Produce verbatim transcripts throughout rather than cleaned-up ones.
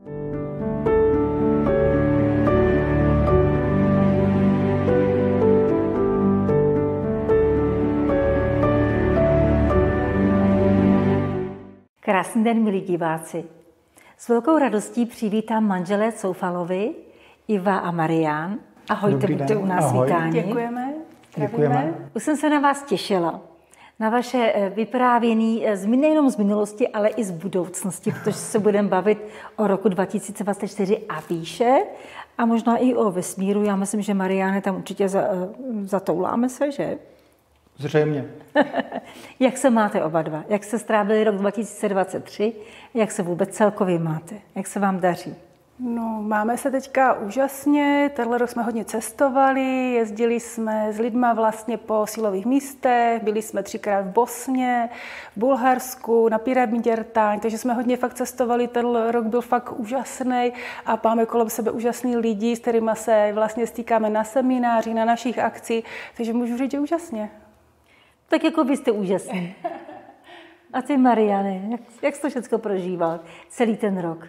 Krásný den, milí diváci. S velkou radostí přivítám manželé Coufalovi, Iva a Marián. Ahojte, buďte u nás vítáni. Děkujeme. Děkujeme. Už jsem se na vás těšila. Na vaše vyprávění nejenom z minulosti, ale i z budoucnosti, protože se budeme bavit o roku dva tisíce dvacet čtyři a výše a možná i o vesmíru. Já myslím, že Mariáne tam určitě zatouláme se, že? Zřejmě. Jak se máte oba dva? Jak se strávili rok dva tisíce dvacet tři? Jak se vůbec celkově máte? Jak se vám daří? No, máme se teďka úžasně. Tenhle rok jsme hodně cestovali, jezdili jsme s lidma vlastně po sílových místech, byli jsme třikrát v Bosně, v Bulharsku, na pyramidě Rtáň, takže jsme hodně fakt cestovali. Tenhle rok byl fakt úžasný a máme kolem sebe úžasný lidi, s kterými se vlastně stýkáme na semináři, na našich akcích, takže můžu říct, že úžasně. Tak jako vy jste úžasný. A ty, Mariane, jak, jak jsi to všechno prožíval celý ten rok?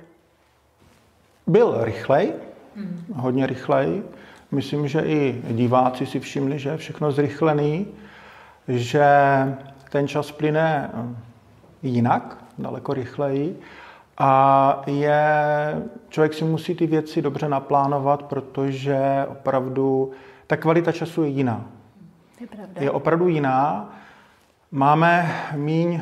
Byl rychlej, hodně rychlej. Myslím, že i diváci si všimli, že je všechno zrychlený, že ten čas plyne jinak, daleko rychleji. A je, člověk si musí ty věci dobře naplánovat, protože opravdu ta kvalita času je jiná. Je pravda. Je opravdu jiná. Máme míň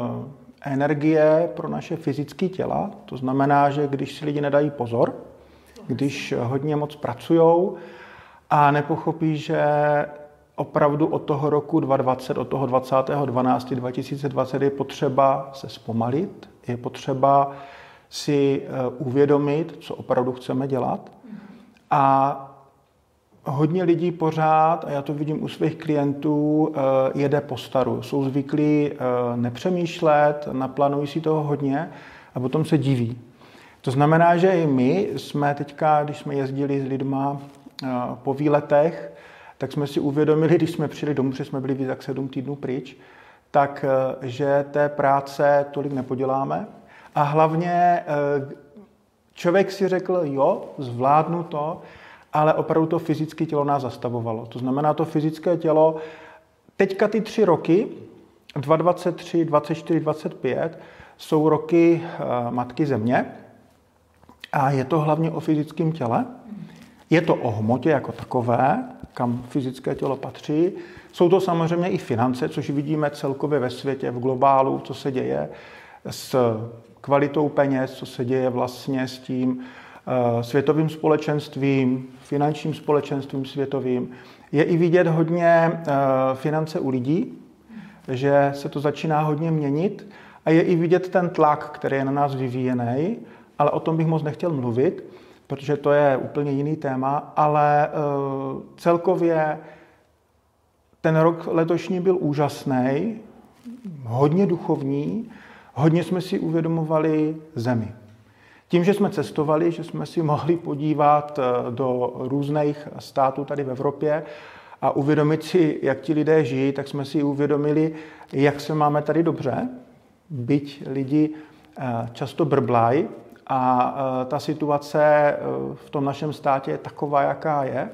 energie pro naše fyzické těla. To znamená, že když si lidi nedají pozor, když hodně moc pracujou a nepochopí, že opravdu od toho roku dva tisíce dvacet, od toho dvacátého dvanáctého dva tisíce dvacet je potřeba se zpomalit, je potřeba si uvědomit, co opravdu chceme dělat. A hodně lidí pořád, a já to vidím u svých klientů, jede po staru. Jsou zvyklí nepřemýšlet, naplánují si toho hodně a potom se diví. To znamená, že i my jsme teďka, když jsme jezdili s lidma po výletech, tak jsme si uvědomili, když jsme přijeli domů, že jsme byli víc jak sedm týdnů pryč, tak že té práce tolik nepoděláme. A hlavně člověk si řekl, jo, zvládnu to, ale opravdu to fyzické tělo nás zastavovalo. To znamená, to fyzické tělo, teďka ty tři roky, dva tisíce dvacet tři, dvacet čtyři, dvacet pět, jsou roky Matky Země a je to hlavně o fyzickém těle. Je to o hmotě jako takové, kam fyzické tělo patří. Jsou to samozřejmě i finance, což vidíme celkově ve světě, v globálu, co se děje s kvalitou peněz, co se děje vlastně s tím světovým společenstvím, finančním společenstvím světovým. Je i vidět hodně finance u lidí, že se to začíná hodně měnit a je i vidět ten tlak, který je na nás vyvíjený, ale o tom bych moc nechtěl mluvit, protože to je úplně jiný téma, ale celkově ten rok letošní byl úžasný, hodně duchovní, hodně jsme si uvědomovali zemi. Tím, že jsme cestovali, že jsme si mohli podívat do různých států tady v Evropě a uvědomit si, jak ti lidé žijí, tak jsme si uvědomili, jak se máme tady dobře, byť lidi často brblají a ta situace v tom našem státě je taková, jaká je,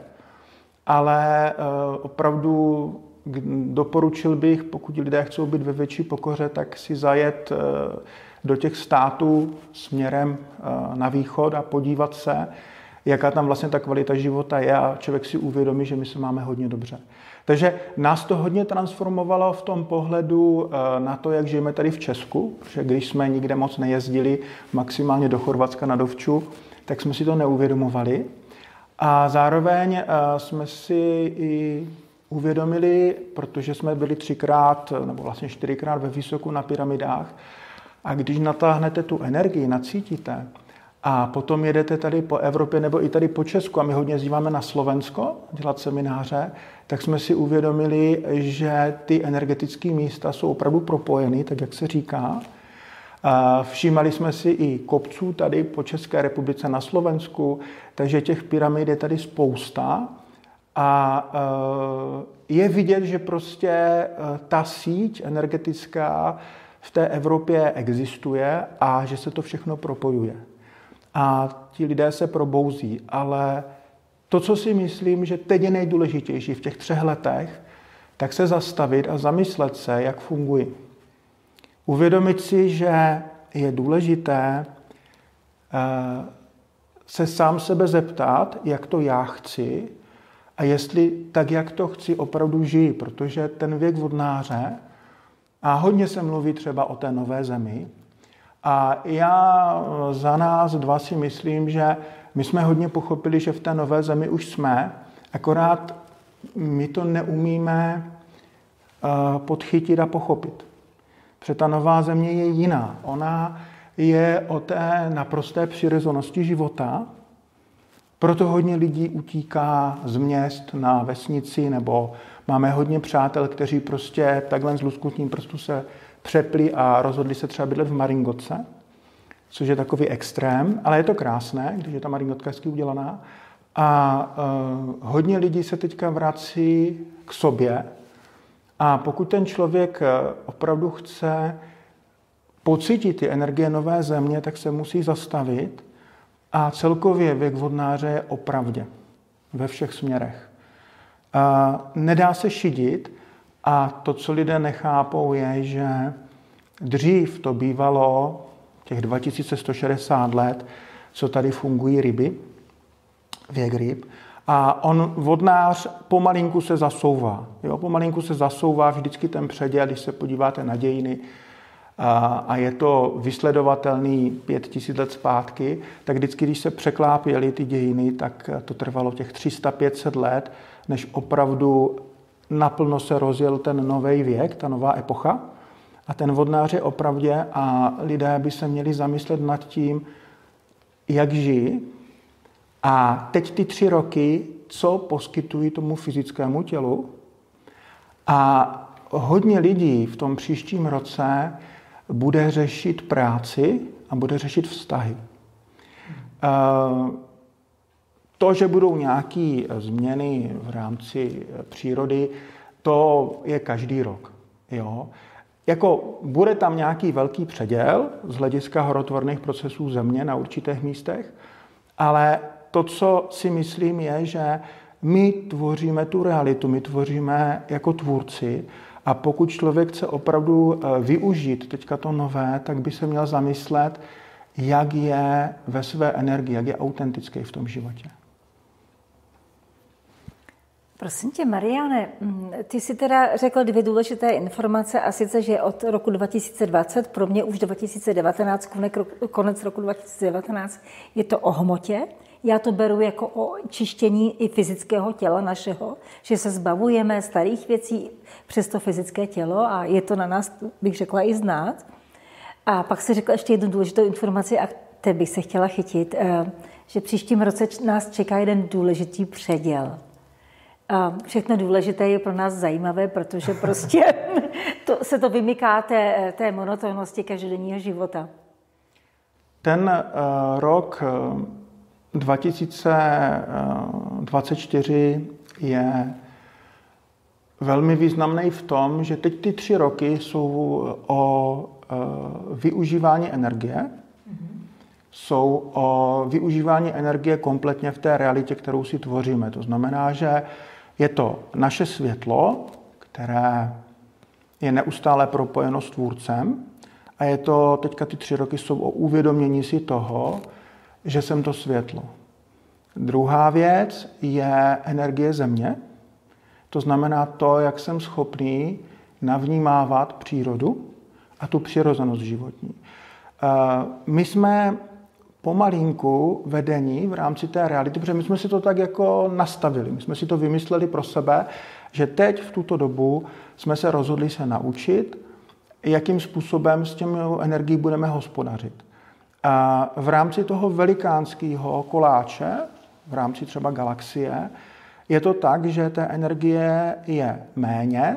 ale opravdu doporučil bych, pokud lidé chcou být ve větší pokoře, tak si zajet do těch států směrem na východ a podívat se, jaká tam vlastně ta kvalita života je a člověk si uvědomí, že my se máme hodně dobře. Takže nás to hodně transformovalo v tom pohledu na to, jak žijeme tady v Česku, protože když jsme nikde moc nejezdili, maximálně do Chorvatska na dovču, tak jsme si to neuvědomovali. A zároveň jsme si i uvědomili, protože jsme byli třikrát nebo vlastně čtyřikrát ve Vysoku na pyramidách, a když natáhnete tu energii, nacítíte a potom jedete tady po Evropě nebo i tady po Česku a my hodně jezdíváme na Slovensko dělat semináře, tak jsme si uvědomili, že ty energetické místa jsou opravdu propojeny, tak jak se říká. Všímali jsme si i kopců tady po České republice na Slovensku, takže těch pyramid je tady spousta. A je vidět, že prostě ta síť energetická v té Evropě existuje a že se to všechno propojuje. a ti lidé se probouzí. Ale to, co si myslím, že teď je nejdůležitější v těch třech letech, tak se zastavit a zamyslet se, jak fungují. Uvědomit si, že je důležité se sám sebe zeptat, jak to já chci a jestli tak, jak to chci, opravdu žiji, protože ten věk vodnáře, a hodně se mluví třeba o té nové zemi, a já za nás dva si myslím, že my jsme hodně pochopili, že v té nové zemi už jsme, akorát my to neumíme podchytit a pochopit. Protože ta nová země je jiná. Ona je o té naprosté přirozenosti života, proto hodně lidí utíká z měst na vesnici, nebo máme hodně přátel, kteří prostě takhle s lusknutím prstu se přepli a rozhodli se třeba bydlet v Maringotce, což je takový extrém, ale je to krásné, když je ta Maringotka hezky udělaná. A uh, hodně lidí se teďka vrací k sobě a pokud ten člověk opravdu chce pocítit ty energie nové země, tak se musí zastavit a celkově věk vodnáře je o pravdě ve všech směrech. Uh, nedá se šidit a to, co lidé nechápou, je, že dřív to bývalo těch dva tisíce sto šedesát let, co tady fungují ryby, věk ryb, a on, vodnář, pomalinku se zasouvá. Jo? Pomalinku se zasouvá vždycky ten předěl, když se podíváte na dějiny, a, a je to vysledovatelný pět tisíc let zpátky, tak vždycky, když se překlápěly ty dějiny, tak to trvalo těch tři sta pět set let, než opravdu naplno se rozjel ten nový věk, ta nová epocha. A ten vodnář je opravdě a lidé by se měli zamyslet nad tím, jak žijí. A teď ty tři roky, co poskytují tomu fyzickému tělu. A hodně lidí v tom příštím roce bude řešit práci a bude řešit vztahy. To, že budou nějaké změny v rámci přírody, to je každý rok. Jo? Jako bude tam nějaký velký předěl z hlediska horotvorných procesů země na určitých místech, ale to, co si myslím, je, že my tvoříme tu realitu, my tvoříme jako tvůrci a pokud člověk chce opravdu využít teďka to nové, tak by se měl zamyslet, jak je ve své energii, jak je autentický v tom životě. Prosím tě, Mariane, ty jsi teda řekl dvě důležité informace, a sice, že od roku dva tisíce dvacet, pro mě už dva tisíce devatenáct, konec roku dva tisíce devatenáct, je to o hmotě. Já to beru jako o čištění i fyzického těla našeho, že se zbavujeme starých věcí přes to fyzické tělo a je to na nás, bych řekla, i znát. A pak si řekla ještě jednu důležitou informaci a té bych se chtěla chytit, že příštím roce nás čeká jeden důležitý předěl. A všechno důležité je pro nás zajímavé, protože prostě to, se to vymyká té, té monotónnosti každodenního života. Ten uh, rok uh, dva tisíce dvacet čtyři je velmi významný v tom, že teď ty tři roky jsou o uh, využívání energie, mm-hmm. jsou o využívání energie kompletně v té realitě, kterou si tvoříme. To znamená, že je to naše světlo, které je neustále propojeno s tvůrcem a je to, teďka ty tři roky jsou o uvědomění si toho, že jsem to světlo. Druhá věc je energie země, to znamená to, jak jsem schopný navnímávat přírodu a tu přirozenost životní. My jsme pomalinku vedení v rámci té reality, protože my jsme si to tak jako nastavili, my jsme si to vymysleli pro sebe, že teď v tuto dobu jsme se rozhodli se naučit, jakým způsobem s těmi energií budeme hospodařit. A v rámci toho velikánského koláče, v rámci třeba galaxie, je to tak, že té energie je méně,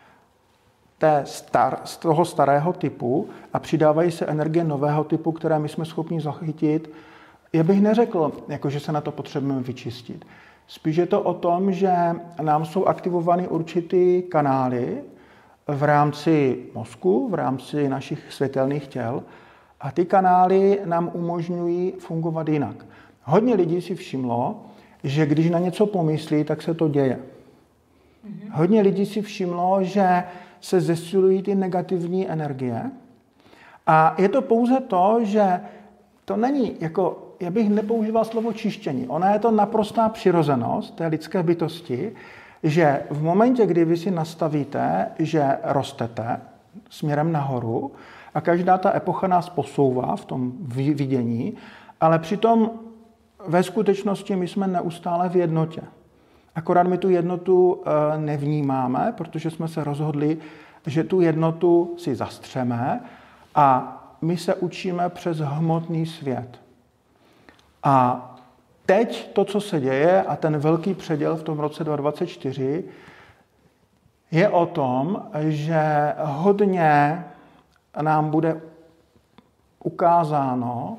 té star, z toho starého typu a přidávají se energie nového typu, které my jsme schopni zachytit. Já bych neřekl, jako že se na to potřebujeme vyčistit. Spíš je to o tom, že nám jsou aktivovány určitý kanály v rámci mozku, v rámci našich světelných těl A ty kanály nám umožňují fungovat jinak. Hodně lidí si všimlo, že když na něco pomyslí, tak se to děje. Mm-hmm. Hodně lidí si všimlo, že se zesilují ty negativní energie. A je to pouze to, že to není, jako, já bych nepoužíval slovo čištění. Ona je to naprostá přirozenost té lidské bytosti, že v momentě, kdy vy si nastavíte, že rostete směrem nahoru a každá ta epocha nás posouvá v tom vidění, ale přitom ve skutečnosti my jsme neustále v jednotě. Akorát my tu jednotu nevnímáme, protože jsme se rozhodli, že tu jednotu si zastřeme a my se učíme přes hmotný svět. A teď to, co se děje, a ten velký předěl v tom roce dva tisíce dvacet čtyři, je o tom, že hodně nám bude ukázáno,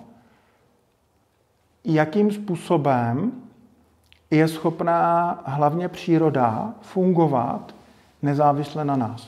jakým způsobem je schopná hlavně příroda fungovat nezávisle na nás.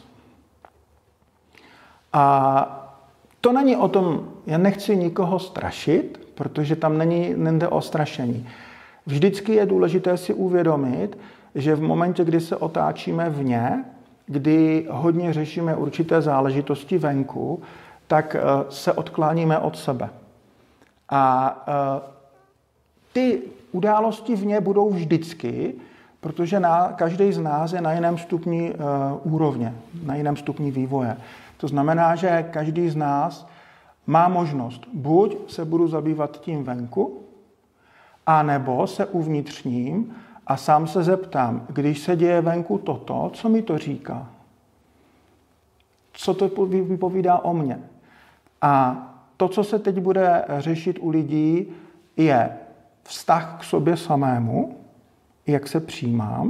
A to není o tom, já nechci nikoho strašit, protože tam není, nejde o strašení. Vždycky je důležité si uvědomit, že v momentě, kdy se otáčíme vně, kdy hodně řešíme určité záležitosti venku, tak se odkláníme od sebe. A ty události vně budou vždycky, protože na, každý z nás je na jiném stupni uh, úrovně, na jiném stupni vývoje. To znamená, že každý z nás má možnost buď se budu zabývat tím venku, anebo se uvnitřním a sám se zeptám, když se děje venku toto, co mi to říká? Co to povídá o mně? A to, co se teď bude řešit u lidí, je vztah k sobě samému, jak se přijímám,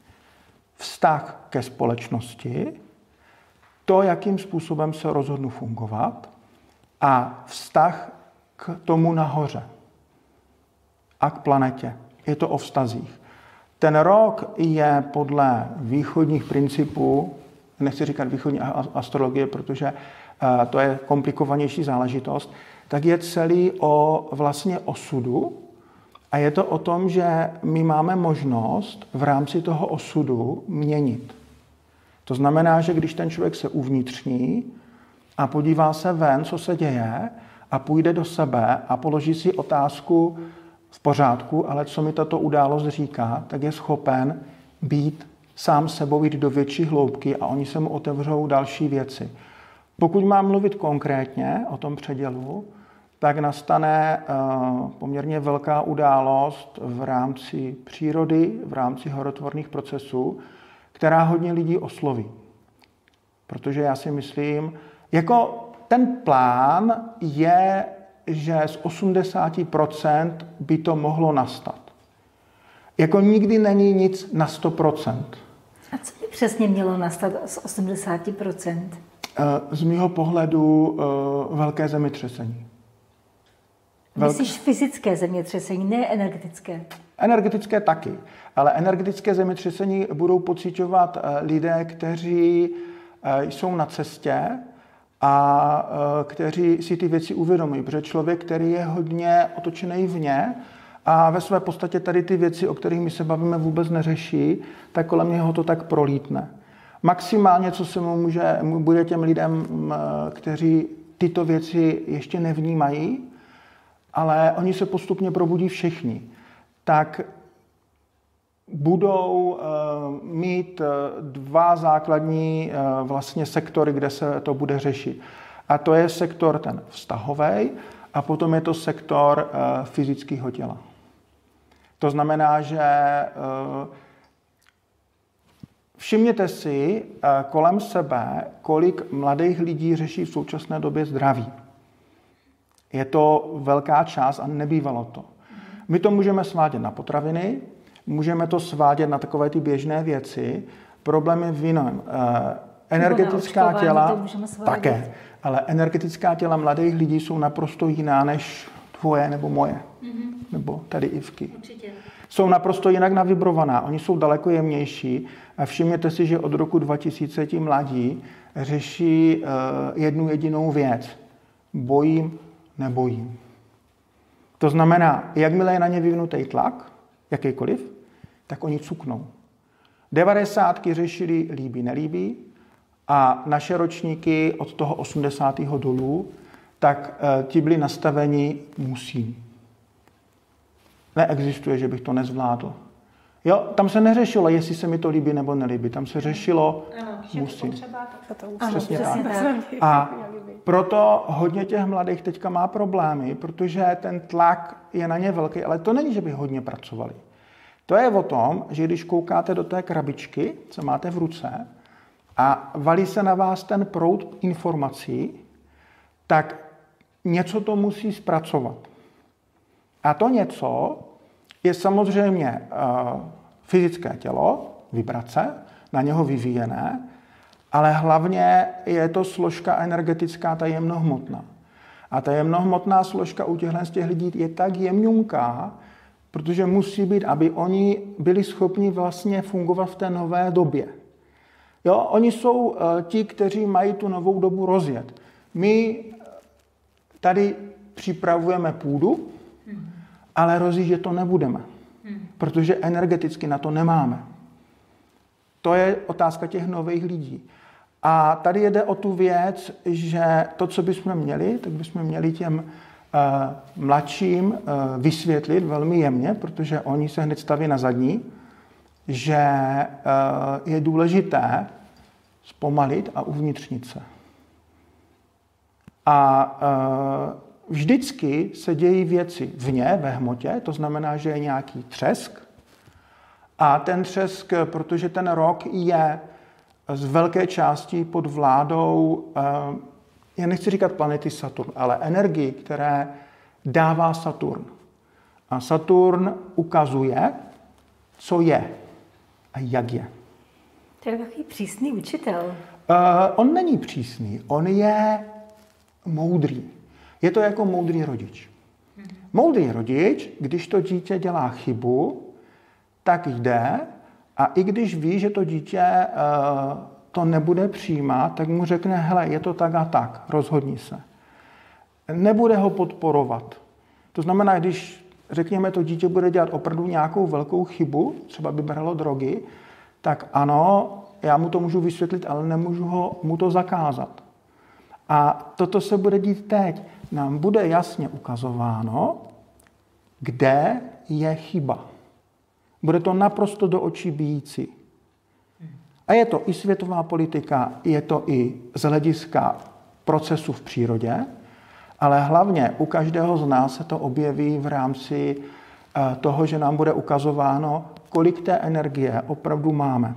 vztah ke společnosti, to, jakým způsobem se rozhodnu fungovat a vztah k tomu nahoře a k planetě. Je to o vztazích. Ten rok je podle východních principů, nechci říkat východní astrologie, protože to je komplikovanější záležitost, tak je celý o vlastně osudu a je to o tom, že my máme možnost v rámci toho osudu měnit. To znamená, že když ten člověk se uvnitřní a podívá se ven, co se děje a půjde do sebe a položí si otázku v pořádku, ale co mi tato událost říká, tak je schopen být sám sebou, jít do větší hloubky a oni se mu otevřou další věci. Pokud mám mluvit konkrétně o tom předělu, tak nastane uh, poměrně velká událost v rámci přírody, v rámci horotvorných procesů, která hodně lidí osloví. Protože já si myslím, jako ten plán je, že z osmdesát procent by to mohlo nastat. Jako nikdy není nic na sto procent. A co by přesně mělo nastat z osmdesát procent? Z mého pohledu velké zemětřesení. Velké... Myslíš fyzické zemětřesení, ne energetické? Energetické taky, ale energetické zemětřesení budou pociťovat lidé, kteří jsou na cestě a kteří si ty věci uvědomují, protože člověk, který je hodně otočený vně a ve své podstatě tady ty věci, o kterých my se bavíme, vůbec neřeší, tak kolem něho to tak prolítne. Maximálně, co se mu může, bude těm lidem, kteří tyto věci ještě nevnímají, ale oni se postupně probudí všichni, tak budou mít dva základní vlastně sektory, kde se to bude řešit. A to je sektor ten vztahový a potom je to sektor fyzického těla. To znamená, že všimněte si kolem sebe, kolik mladých lidí řeší v současné době zdraví. Je to velká část a nebývalo to. My to můžeme svádět na potraviny, můžeme to svádět na takové ty běžné věci. Problém je v jiném. Energetická těla také, ale energetická těla mladých lidí jsou naprosto jiná než tvoje nebo moje, mm-hmm. nebo tady Ivky. Určitě. Jsou naprosto jinak navibrovaná, oni jsou daleko jemnější a všimněte si, že od roku dva tisíce ti mladí řeší uh, jednu jedinou věc. Bojím nebojím. To znamená, jakmile je na ně vyvinutý tlak, jakýkoliv, tak oni cuknou. Devadesátky řešili líbí, nelíbí a naše ročníky od toho osmdesátého dolů, tak e, ti byli nastaveni musím. Neexistuje, že bych to nezvládl. Jo, tam se neřešilo, jestli se mi to líbí nebo nelíbí. Tam se řešilo ano, musím. Potřeba, tak to ano, přesně přesně tak. tak. A proto hodně těch mladých teďka má problémy, protože ten tlak je na ně velký, ale to není, že by hodně pracovali. To je o tom, že když koukáte do té krabičky, co máte v ruce, a valí se na vás ten proud informací, tak něco to musí zpracovat. A to něco je samozřejmě uh, fyzické tělo, vibrace, na něho vyvíjené, ale hlavně je to složka energetická, ta jemnohmotná. A ta jemnohmotná složka u těchto z těch lidí je tak jemňunká, protože musí být, aby oni byli schopni vlastně fungovat v té nové době. Jo, oni jsou uh, ti, kteří mají tu novou dobu rozjet. My tady připravujeme půdu, hmm. ale rozjíždět to nebudeme, hmm. protože energeticky na to nemáme. To je otázka těch nových lidí. A tady jde o tu věc, že to, co bychom měli, tak bychom měli těm uh, mladším uh, vysvětlit velmi jemně, protože oni se hned staví na zadní, že uh, je důležité zpomalit a uvnitřnit se. A uh, vždycky se dějí věci vně, ve hmotě, to znamená, že je nějaký třesk. A ten třesk, protože ten rok je z velké části pod vládou, uh, já nechci říkat planety Saturn, ale energii, které dává Saturn. A Saturn ukazuje, co je a jak je. To je takový přísný učitel. Uh, on není přísný, on je moudrý. Je to jako moudrý rodič. Moudrý rodič, když to dítě dělá chybu, tak jde a i když ví, že to dítě uh, to nebude přijímat, tak mu řekne, hele, je to tak a tak, rozhodni se. Nebude ho podporovat. To znamená, když, řekněme, to dítě bude dělat opravdu nějakou velkou chybu, třeba by bralo drogy, tak ano, já mu to můžu vysvětlit, ale nemůžu ho, mu to zakázat. A toto se bude dít teď. Nám bude jasně ukazováno, kde je chyba. Bude to naprosto do očí bijící. A je to i světová politika, je to i z hlediska procesu v přírodě, ale hlavně u každého z nás se to objeví v rámci toho, že nám bude ukazováno, kolik té energie opravdu máme.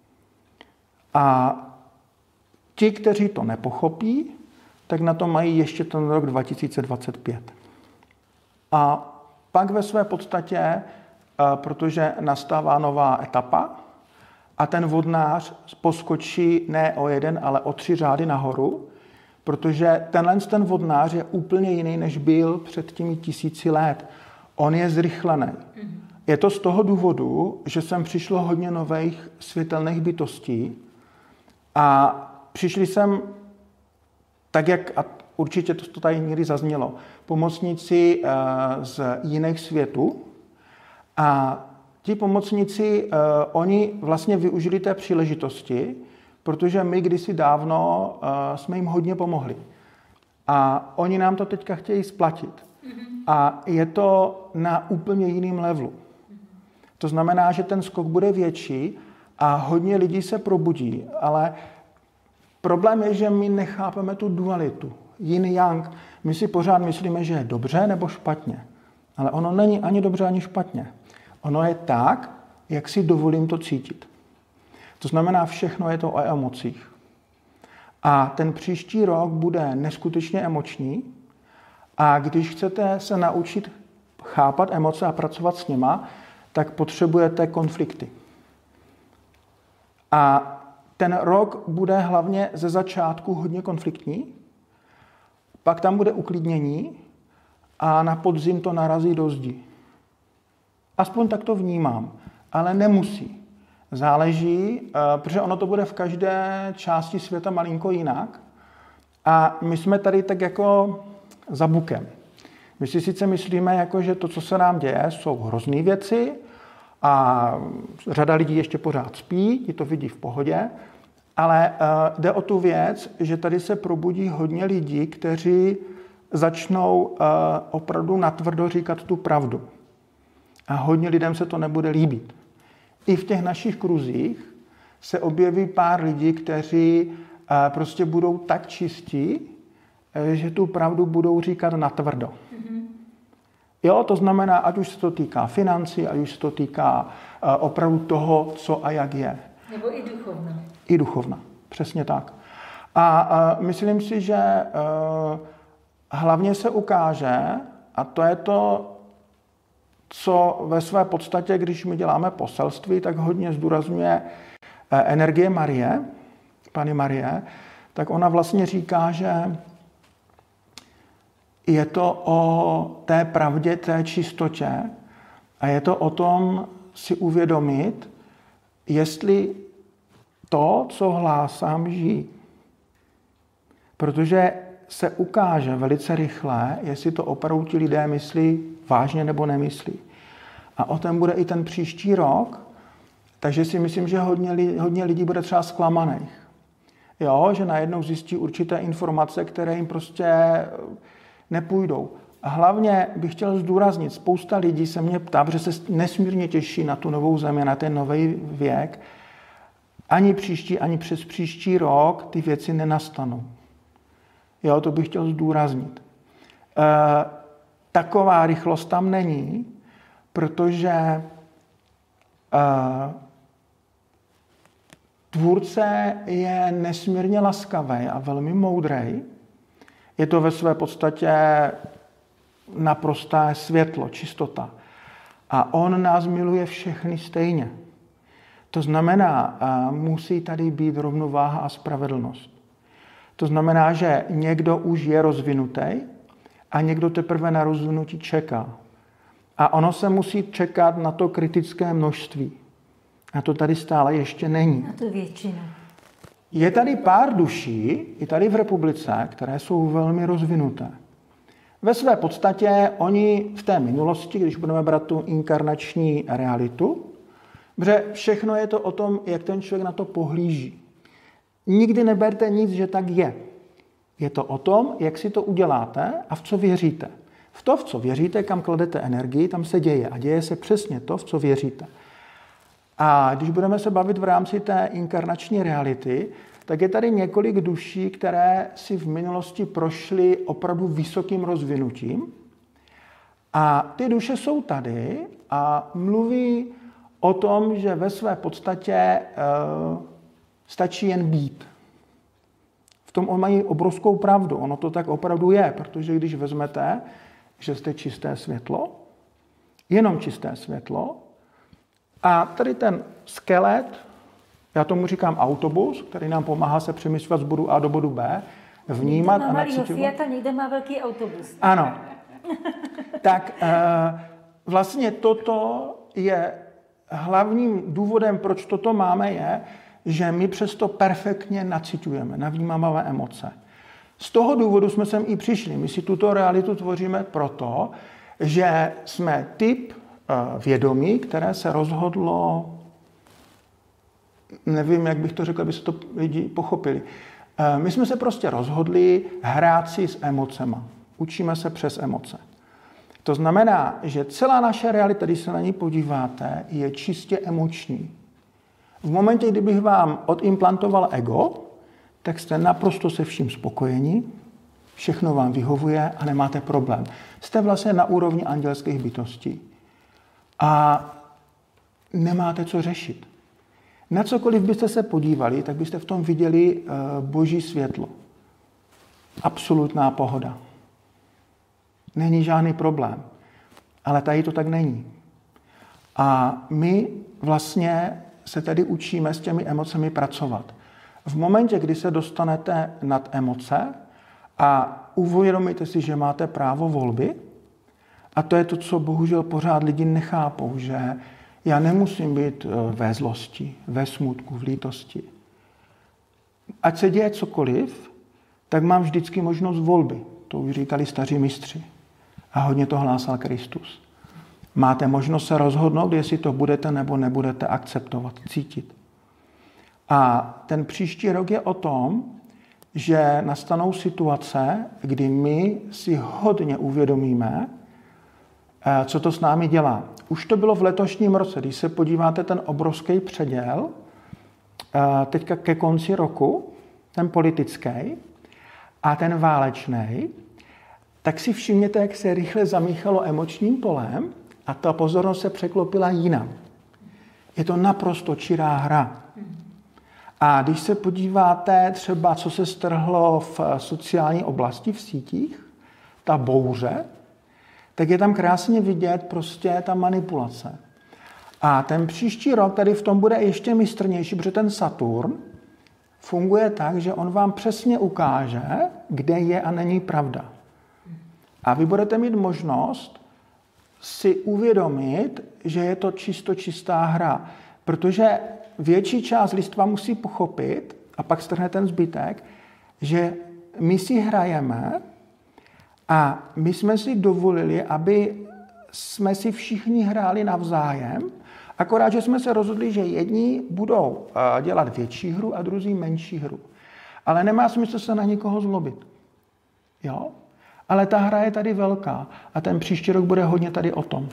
A ti, kteří to nepochopí, tak na to mají ještě ten rok dva tisíce dvacet pět. A pak ve své podstatě, protože nastává nová etapa a ten vodnář poskočí ne o jeden, ale o tři řády nahoru, protože tenhle ten vodnář je úplně jiný, než byl před těmi tisíci let. On je zrychlený. Je to z toho důvodu, že sem přišlo hodně nových světelných bytostí a přišli sem, tak jak, a určitě to tady někdy zaznělo, pomocníci z jiných světů a ti pomocníci, oni vlastně využili té příležitosti, protože my kdysi dávno jsme jim hodně pomohli. A oni nám to teďka chtějí splatit. A je to na úplně jiném levelu. To znamená, že ten skok bude větší a hodně lidí se probudí, ale problém je, že my nechápeme tu dualitu, yin-yang. My si pořád myslíme, že je dobře nebo špatně. Ale ono není ani dobře, ani špatně. Ono je tak, jak si dovolím to cítit. To znamená, všechno je to o emocích. A ten příští rok bude neskutečně emoční. A když chcete se naučit chápat emoce a pracovat s nima, tak potřebujete konflikty. A ten rok bude hlavně ze začátku hodně konfliktní, pak tam bude uklidnění a na podzim to narazí do zdi. Aspoň tak to vnímám, ale nemusí. Záleží, protože ono to bude v každé části světa malinko jinak. A my jsme tady tak jako za bukem. My si sice myslíme, jako, že to, co se nám děje, jsou hrozný věci a řada lidí ještě pořád spí, ti to vidí v pohodě, ale uh, jde o tu věc, že tady se probudí hodně lidí, kteří začnou uh, opravdu natvrdo říkat tu pravdu. A hodně lidem se to nebude líbit. I v těch našich kruzích se objeví pár lidí, kteří uh, prostě budou tak čistí, že tu pravdu budou říkat natvrdo. Mm-hmm. Jo, to znamená, ať už se to týká financí, ať už se to týká uh, opravdu toho, co a jak je. Nebo i duchovna. I duchovna, přesně tak. A uh, myslím si, že uh, hlavně se ukáže, a to je to, co ve své podstatě, když my děláme poselství, tak hodně zdůrazňuje uh, energie Marie, Panny Marie, tak ona vlastně říká, že je to o té pravdě, té čistotě a je to o tom si uvědomit, jestli to, co hlásám, žijí. Protože se ukáže velice rychle, jestli to opravdu ti lidé myslí vážně nebo nemyslí. A o tom bude i ten příští rok, takže si myslím, že hodně, hodně lidí bude třeba zklamaných. Jo, že najednou zjistí určité informace, které jim prostě nepůjdou. A hlavně bych chtěl zdůraznit, spousta lidí se mě ptá, protože se nesmírně těší na tu novou zemi, na ten nový věk. Ani příští, ani přes příští rok ty věci nenastanou. Jo, to bych chtěl zdůraznit. E, taková rychlost tam není, protože e, Tvůrce je nesmírně laskavý a velmi moudrý. Je to ve své podstatě naprosté světlo, čistota. A on nás miluje všechny stejně. To znamená, musí tady být rovnováha a spravedlnost. To znamená, že někdo už je rozvinutý a někdo teprve na rozvinutí čeká. A ono se musí čekat na to kritické množství. A to tady stále ještě není. Na tu většinu. Je tady pár duší, i tady v republice, které jsou velmi rozvinuté. Ve své podstatě oni v té minulosti, když budeme brát tu inkarnační realitu, protože všechno je to o tom, jak ten člověk na to pohlíží. Nikdy neberte nic, že tak je. Je to o tom, jak si to uděláte a v co věříte. V to, v co věříte, kam kladete energii, tam se děje. A děje se přesně to, v co věříte. A když budeme se bavit v rámci té inkarnační reality, tak je tady několik duší, které si v minulosti prošly opravdu vysokým rozvinutím. A ty duše jsou tady a mluví o tom, že ve své podstatě uh, stačí jen být. V tom on mají obrovskou pravdu. Ono to tak opravdu je, protože když vezmete, že jste čisté světlo, jenom čisté světlo, a tady ten skelet, já tomu říkám autobus, který nám pomáhá se přemysťovat z bodu A do bodu B, vnímat a nacitovat. Fiata, někde má velký autobus. Ano. Tak vlastně toto je hlavním důvodem, proč toto máme, je, že my přesto perfektně nacitujeme, navnímáme emoce. Z toho důvodu jsme sem i přišli. My si tuto realitu tvoříme proto, že jsme typ vědomí, které se rozhodlo, nevím, jak bych to řekl, aby se to lidi pochopili. My jsme se prostě rozhodli hrát si s emocema. Učíme se přes emoce. To znamená, že celá naše realita, když se na ní podíváte, je čistě emoční. V momentě, kdybych vám odimplantoval ego, tak jste naprosto se vším spokojení, všechno vám vyhovuje a nemáte problém. Jste vlastně na úrovni andělských bytostí. A nemáte co řešit. Na cokoliv byste se podívali, tak byste v tom viděli boží světlo. Absolutná pohoda. Není žádný problém. Ale tady to tak není. A my vlastně se tedy učíme s těmi emocemi pracovat. V momentě, kdy se dostanete nad emoce a uvědomíte si, že máte právo volby, a to je to, co bohužel pořád lidi nechápou, že já nemusím být ve zlosti, ve smutku, v lítosti. Ať se děje cokoliv, tak mám vždycky možnost volby. to už říkali staří mistři. A hodně to hlásal Kristus. Máte možnost se rozhodnout, jestli to budete nebo nebudete akceptovat, cítit. A ten příští rok je o tom, že nastanou situace, kdy my si hodně uvědomíme, co to s námi dělá. Už to bylo v letošním roce, když se podíváte ten obrovský předěl, teďka ke konci roku, ten politický a ten válečný, tak si všimněte, jak se rychle zamíchalo emočním polem a ta pozornost se překlopila jinam. Je to naprosto čirá hra. A když se podíváte třeba, co se strhlo v sociální oblasti, v sítích, ta bouře, tak je tam krásně vidět prostě ta manipulace. A ten příští rok tady v tom bude ještě mistrnější, protože ten Saturn funguje tak, že on vám přesně ukáže, kde je a není pravda. A vy budete mít možnost si uvědomit, že je to čisto čistá hra, protože větší část lidstva musí pochopit, a pak strhne ten zbytek, že my si hrajeme a my jsme si dovolili, aby jsme si všichni hráli navzájem, akorát, že jsme se rozhodli, že jedni budou dělat větší hru a druzí menší hru. Ale nemá smysl se na nikoho zlobit. Jo? Ale ta hra je tady velká a ten příští rok bude hodně tady o tom.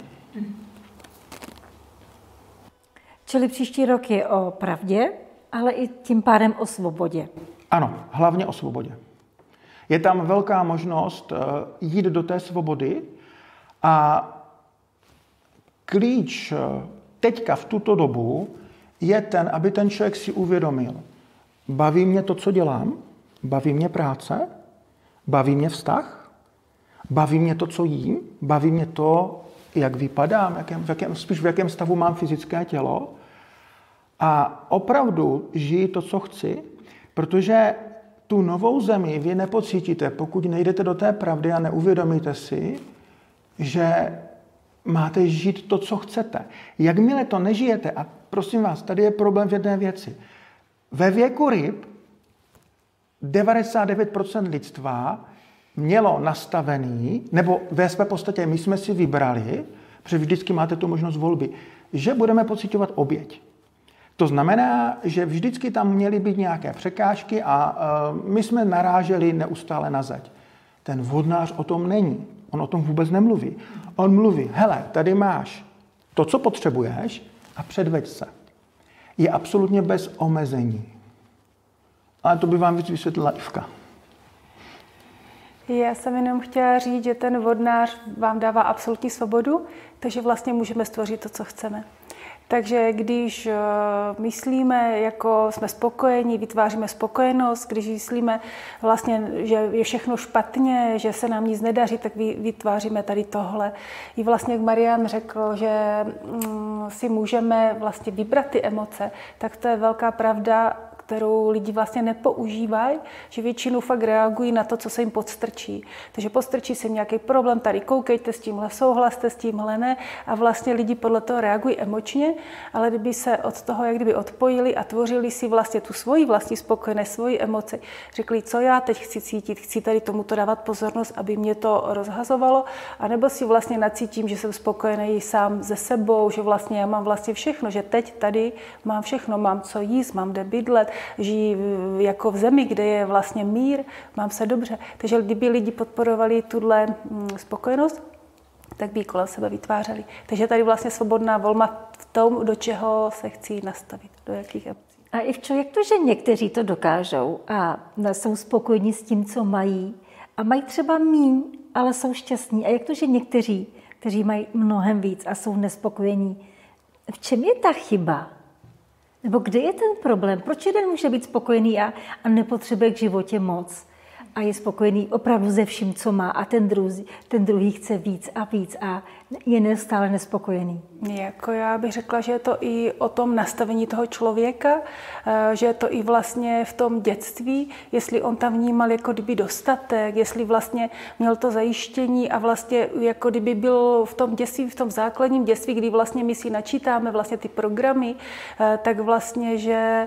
Čili příští rok je o pravdě, ale i tím pádem o svobodě. Ano, hlavně o svobodě. Je tam velká možnost jít do té svobody a klíč teďka v tuto dobu je ten, aby ten člověk si uvědomil. Baví mě to, co dělám? Baví mě práce? Baví mě vztah? Baví mě to, co jím? Baví mě to, jak vypadám? Jakém, v jakém, spíš v jakém stavu mám fyzické tělo? A opravdu žiji to, co chci, protože tu novou zemi vy nepocítíte, pokud nejdete do té pravdy a neuvědomíte si, že máte žít to, co chcete. Jakmile to nežijete, a prosím vás, tady je problém v jedné věci. Ve věku ryb devadesát devět procent lidstva mělo nastavený, nebo ve své podstatě my jsme si vybrali, protože vždycky máte tu možnost volby, že budeme pociťovat oběť. To znamená, že vždycky tam měly být nějaké překážky a uh, my jsme naráželi neustále na zeď. Ten vodnář o tom není. On o tom vůbec nemluví. On mluví, hele, tady máš to, co potřebuješ a předveď se. Je absolutně bez omezení. Ale to by vám víc vysvětlila Ivka. Já jsem jenom chtěla říct, že ten vodnář vám dává absolutní svobodu, takže vlastně můžeme stvořit to, co chceme. Takže když myslíme, jako jsme spokojení, vytváříme spokojenost, když myslíme vlastně, že je všechno špatně, že se nám nic nedaří, tak vytváříme tady tohle. I vlastně, jak Marian řekl, že si můžeme vlastně vybrat ty emoce, tak to je velká pravda, kterou lidi vlastně nepoužívají, že většinou fakt reagují na to, co se jim podstrčí. Takže podstrčí se nějaký problém, tady koukejte s tímhle, souhlaste s tímhle, ne. A vlastně lidi podle toho reagují emočně, ale kdyby se od toho, jak kdyby odpojili a tvořili si vlastně tu svoji vlastní spokojenost, svoji emoci, řekli, co já teď chci cítit, chci tady tomuto dávat pozornost, aby mě to rozhazovalo, anebo si vlastně nacítím, že jsem spokojený sám se sebou, že vlastně já mám vlastně všechno, že teď tady mám všechno, mám co jíst, mám kde bydlet, žijí jako v zemi, kde je vlastně mír, mám se dobře. Takže kdyby lidi podporovali tuhle spokojenost, tak by ji kolem sebe vytvářeli. Takže tady vlastně svobodná volba v tom, do čeho se chci nastavit, do jakých emocí. A Ivčo, jak to, že někteří to dokážou a jsou spokojení s tím, co mají a mají třeba míň, ale jsou šťastní. A jak to, že někteří, kteří mají mnohem víc a jsou nespokojení, v čem je ta chyba? Nebo kde je ten problém? Proč jeden může být spokojený a, a nepotřebuje k životě moc? A je spokojený opravdu ze vším, co má. A ten druhý, ten druhý chce víc a víc a je neustále nespokojený. Jako já bych řekla, že je to i o tom nastavení toho člověka, že je to i vlastně v tom dětství, jestli on tam vnímal jako kdyby dostatek, jestli vlastně měl to zajištění a vlastně jako kdyby byl v tom dětství, v tom základním dětství, kdy vlastně my si načítáme vlastně ty programy, tak vlastně, že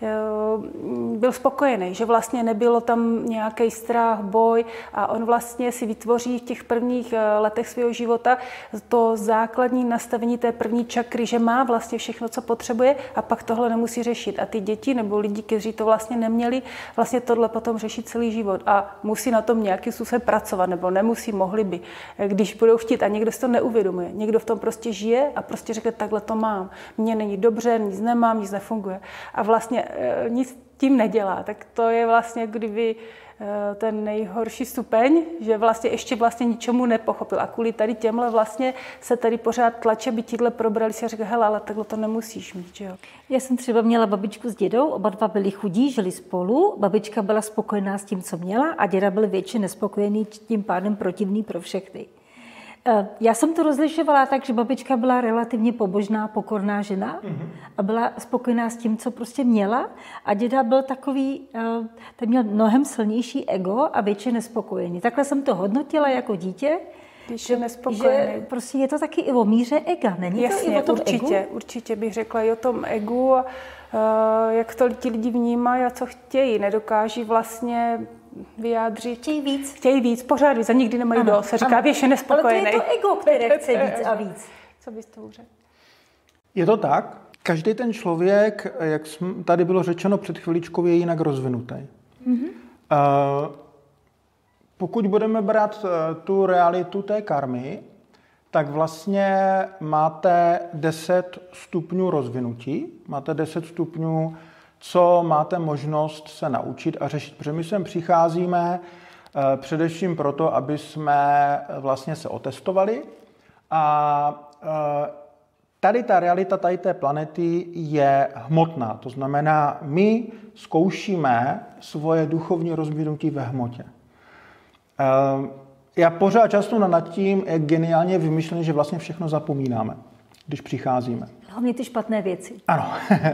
byl spokojený, že vlastně nebylo tam nějaký strach, boj a on vlastně si vytvoří v těch prvních letech svého života to základní nastavení té první čakry, že má vlastně všechno, co potřebuje a pak tohle nemusí řešit. A ty děti nebo lidi, kteří to vlastně neměli, vlastně tohle potom řešit celý život a musí na tom nějakým způsobem pracovat nebo nemusí, mohli by, když budou chtít a někdo si to neuvědomuje. Někdo v tom prostě žije a prostě řekne, takhle to mám. Mně není dobře, nic nemám, nic nefunguje. A vlastně nic tím nedělá. Tak to je vlastně, kdyby ten nejhorší stupeň, že vlastně ještě vlastně ničemu nepochopil. A kvůli tady těmhle vlastně se tady pořád tlače, by tíhle probrali si a řekl, hele, ale takhle to nemusíš mít, že jo. Já jsem třeba měla babičku s dědou, oba dva byli chudí, žili spolu, babička byla spokojená s tím, co měla a děda byl většině nespokojený, tím pádem protivný pro všechny. Já jsem to rozlišovala tak, že babička byla relativně pobožná, pokorná žena a byla spokojená s tím, co prostě měla a děda byl takový, ten měl mnohem silnější ego a většině nespokojený. Takhle jsem to hodnotila jako dítě, že, že prostě je to taky i o míře ega, není Jasně, to i o tom určitě, egu? Určitě bych řekla i o tom egu a uh, jak to ti lidi vnímají a co chtějí, nedokáží vlastně vyjádřit. Chtějí víc. Chtějí víc, pořád víc a nikdy nemají ano, dost. Se říká, věš, je nespokojený. Ale to je to ego, které chce víc a víc. Co bys to řekl? Je to tak. Každý ten člověk, jak tady bylo řečeno před chviličkou, je jinak rozvinutý. Mm-hmm. Uh, pokud budeme brát tu realitu té karmy, tak vlastně máte deset stupňů rozvinutí, máte deset stupňů, co máte možnost se naučit a řešit. Protože my sem přicházíme eh, především proto, aby jsme vlastně se otestovali a eh, tady ta realita tady té planety je hmotná. To znamená, my zkoušíme svoje duchovní rozvinutí ve hmotě. Eh, já pořád často nad tím, jak geniálně vymyšlené, že vlastně všechno zapomínáme, když přicházíme. Hlavně ty špatné věci. Ano.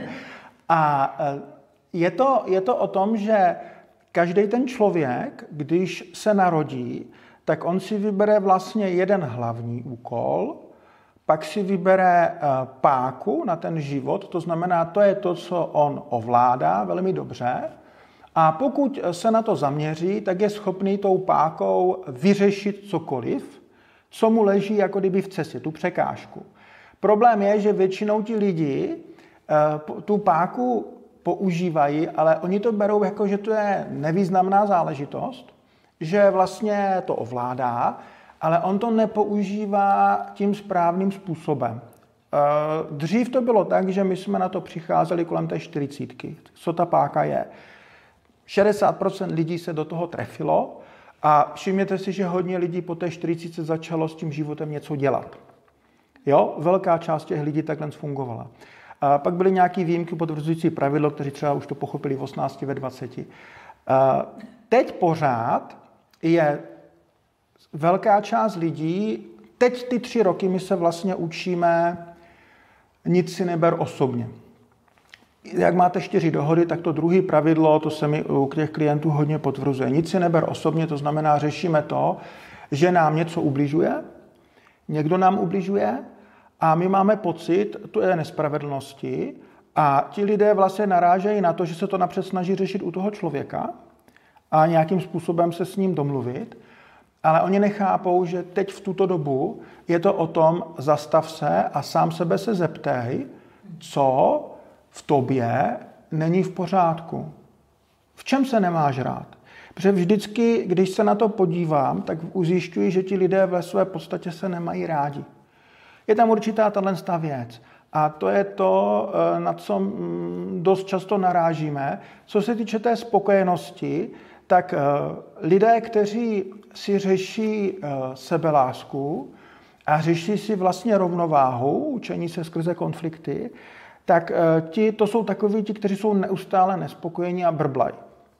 A je to, je to o tom, že každý ten člověk, když se narodí, tak on si vybere vlastně jeden hlavní úkol, pak si vybere páku na ten život, to znamená, to je to, co on ovládá velmi dobře. A pokud se na to zaměří, tak je schopný tou pákou vyřešit cokoliv, co mu leží jako kdyby v cestě, tu překážku. Problém je, že většinou ti lidi tu páku používají, ale oni to berou jako, že to je nevýznamná záležitost, že vlastně to ovládá, ale on to nepoužívá tím správným způsobem. Dřív to bylo tak, že my jsme na to přicházeli kolem té čtyřicítky. Co ta páka je? šedesát procent lidí se do toho trefilo a všimněte si, že hodně lidí po té čtyřicítce začalo s tím životem něco dělat. Jo, velká část těch lidí takhle fungovala. A pak byly nějaké výjimky potvrzující pravidlo, kteří třeba už to pochopili v osmnácti, ve dvaceti. A teď pořád je velká část lidí, teď ty tři roky my se vlastně učíme nic si neber osobně. Jak máte čtyři dohody, tak to druhé pravidlo, to se mi u těch klientů hodně potvrzuje. Nic si neber osobně, to znamená, řešíme to, že nám něco ubližuje, někdo nám ubližuje a my máme pocit, to je nespravedlnosti a ti lidé vlastně narážejí na to, že se to napřed snaží řešit u toho člověka a nějakým způsobem se s ním domluvit, ale oni nechápou, že teď v tuto dobu je to o tom, zastav se a sám sebe se zeptej, co v tobě není v pořádku. V čem se nemáš rád? Protože vždycky, když se na to podívám, tak zjišťuji, že ti lidé ve své podstatě se nemají rádi. Je tam určitá tato věc. A to je to, na co dost často narážíme. Co se týče té spokojenosti, tak lidé, kteří si řeší sebelásku a řeší si vlastně rovnováhu, učení se skrze konflikty, tak ti, to jsou takoví ti, kteří jsou neustále nespokojení a brblají.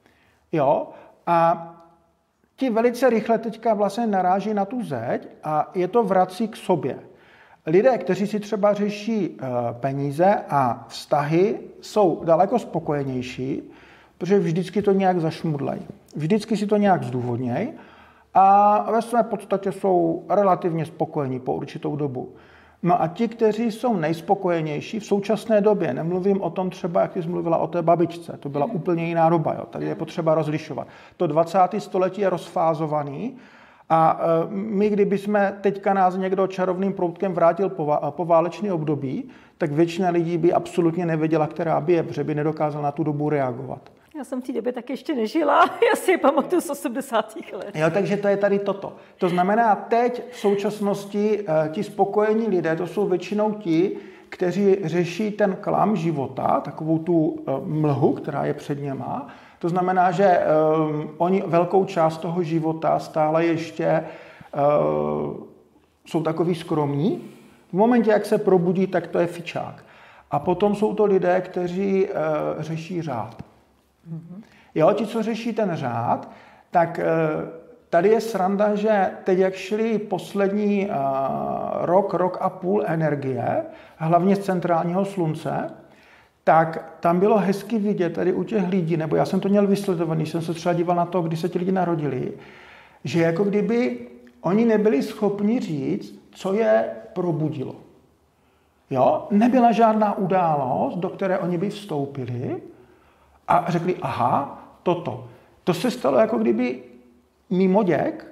Jo? A ti velice rychle teďka vlastně naráží na tu zeď a je to vrací k sobě. Lidé, kteří si třeba řeší peníze a vztahy, jsou daleko spokojenější, protože vždycky to nějak zašmudlají. Vždycky si to nějak zdůvodnějí a ve své podstatě jsou relativně spokojení po určitou dobu. No a ti, kteří jsou nejspokojenější v současné době, nemluvím o tom třeba, jak jsi mluvila o té babičce, to byla úplně jiná doba, jo. Tady je potřeba rozlišovat. To dvacáté století je rozfázovaný a my, kdybychom teďka nás někdo čarovným proutkem vrátil po, po válečné období, tak většina lidí by absolutně nevěděla, která by je, protože by nedokázala na tu dobu reagovat. Já jsem v té době tak ještě nežila, já si je pamatuju z osmdesátých let. Jo, takže to je tady toto. To znamená, teď v současnosti ti spokojení lidé, to jsou většinou ti, kteří řeší ten klam života, takovou tu mlhu, která je před něma. To znamená, že um, oni velkou část toho života stále ještě uh, jsou takový skromní. V momentě, jak se probudí, tak to je fičák. A potom jsou to lidé, kteří uh, řeší řád. Mm-hmm. Jo, ti, co řeší ten řád, tak uh, tady je sranda, že teď, jak šli poslední uh, rok, rok a půl energie, hlavně z centrálního slunce, tak tam bylo hezky vidět tady u těch lidí, nebo já jsem to měl vysledovaný, jsem se třeba díval na to, kdy se ti lidi narodili, že jako kdyby oni nebyli schopni říct, co je probudilo. Jo? Nebyla žádná událost, do které oni by vstoupili a řekli, aha, toto. To se stalo jako kdyby mimoděk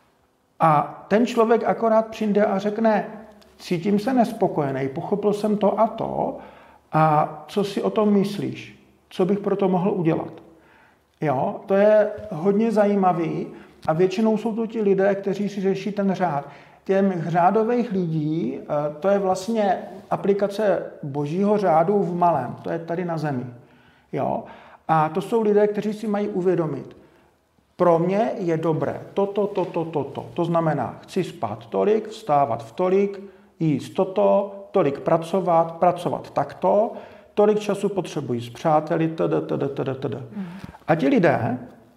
a ten člověk akorát přijde a řekne, cítím se nespokojený, pochopil jsem to a to, a co si o tom myslíš? Co bych pro to mohl udělat? Jo, to je hodně zajímavý a většinou jsou to ti lidé, kteří si řeší ten řád. Těm řádových lidí, to je vlastně aplikace božího řádu v malém, to je tady na zemi. Jo? A to jsou lidé, kteří si mají uvědomit, pro mě je dobré toto, toto, toto. To znamená, chci spát tolik, vstávat v tolik, jíst toto, tolik pracovat, pracovat takto, tolik času potřebují s přáteli, td, td, td, td. A ti lidé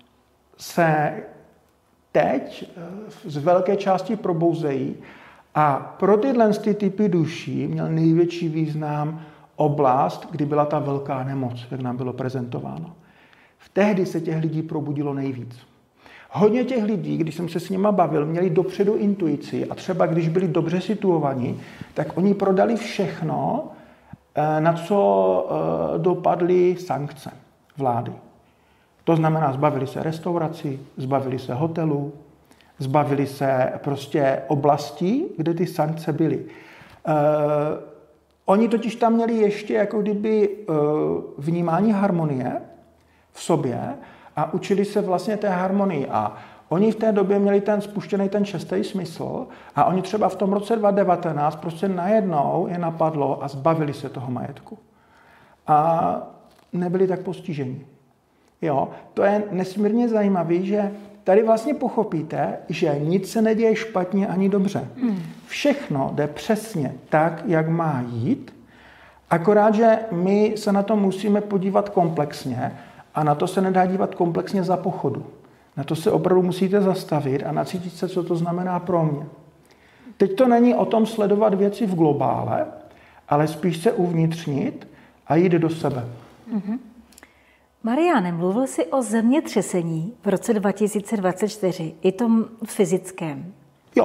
se teď z velké části probouzejí a pro tyhle typy duší měl největší význam oblast, kdy byla ta velká nemoc, jak nám bylo prezentováno. V tehdy se těch lidí probudilo nejvíc. Hodně těch lidí, když jsem se s nima bavil, měli dopředu intuici a třeba když byli dobře situovaní, tak oni prodali všechno, na co dopadly sankce vlády. To znamená, zbavili se restaurací, zbavili se hotelů, zbavili se prostě oblastí, kde ty sankce byly. Oni totiž tam měli ještě jako kdyby vnímání harmonie v sobě a učili se vlastně té harmonii. A oni v té době měli ten spuštěný ten šestý smysl a oni třeba v tom roce dva tisíce devatenáct prostě najednou je napadlo a zbavili se toho majetku. A nebyli tak postiženi. Jo, to je nesmírně zajímavé, že tady vlastně pochopíte, že nic se neděje špatně ani dobře. Všechno jde přesně tak, jak má jít, akorát, že my se na to musíme podívat komplexně a na to se nedá dívat komplexně za pochodu. Na to se opravdu musíte zastavit a nacítit se, co to znamená pro mě. Teď to není o tom sledovat věci v globále, ale spíš se uvnitřnit a jít do sebe. Mm-hmm. Mariane, mluvil jsi o zemětřesení v roce dva tisíce dvacet čtyři, i tom fyzickém. Jo.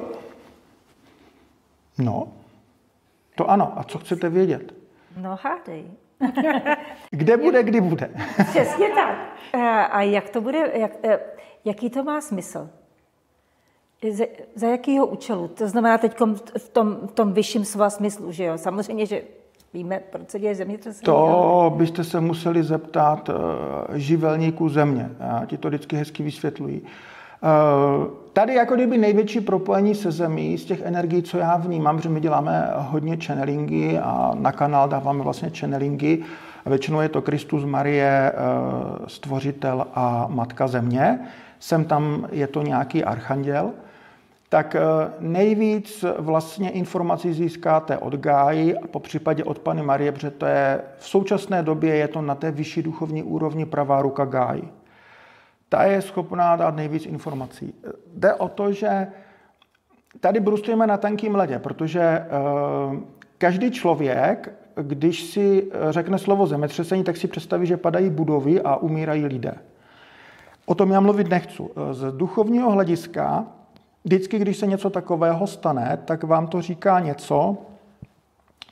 No, to ano. A co chcete vědět? No, hádej. Kde bude, kdy bude. Přesně tak. A jak to bude, jak, jaký to má smysl? Za, za jakýho účelu? To znamená teď v tom, v tom vyšším slova smyslu, že jo? Samozřejmě, že víme, proč se děje zemětřesení. To byste se museli zeptat živelníků země. Já ti to vždycky hezky vysvětlují. Tady jako kdyby největší propojení se zemí z těch energií, co já vnímám, že my děláme hodně channelingy a na kanál dáváme vlastně channelingy. A většinou je to Kristus, Marie, Stvořitel a Matka Země. Sem tam je to nějaký archanděl. Tak nejvíc vlastně informací získáte od Gáji a po případě od Panny Marie, protože to je, v současné době je to na té vyšší duchovní úrovni pravá ruka Gáji. Ta je schopná dát nejvíc informací. Jde o to, že tady brustujeme na tankým ledě, protože každý člověk, když si řekne slovo zemětřesení, tak si představí, že padají budovy a umírají lidé. O tom já mluvit nechci. Z duchovního hlediska vždycky, když se něco takového stane, tak vám to říká něco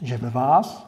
že ve vás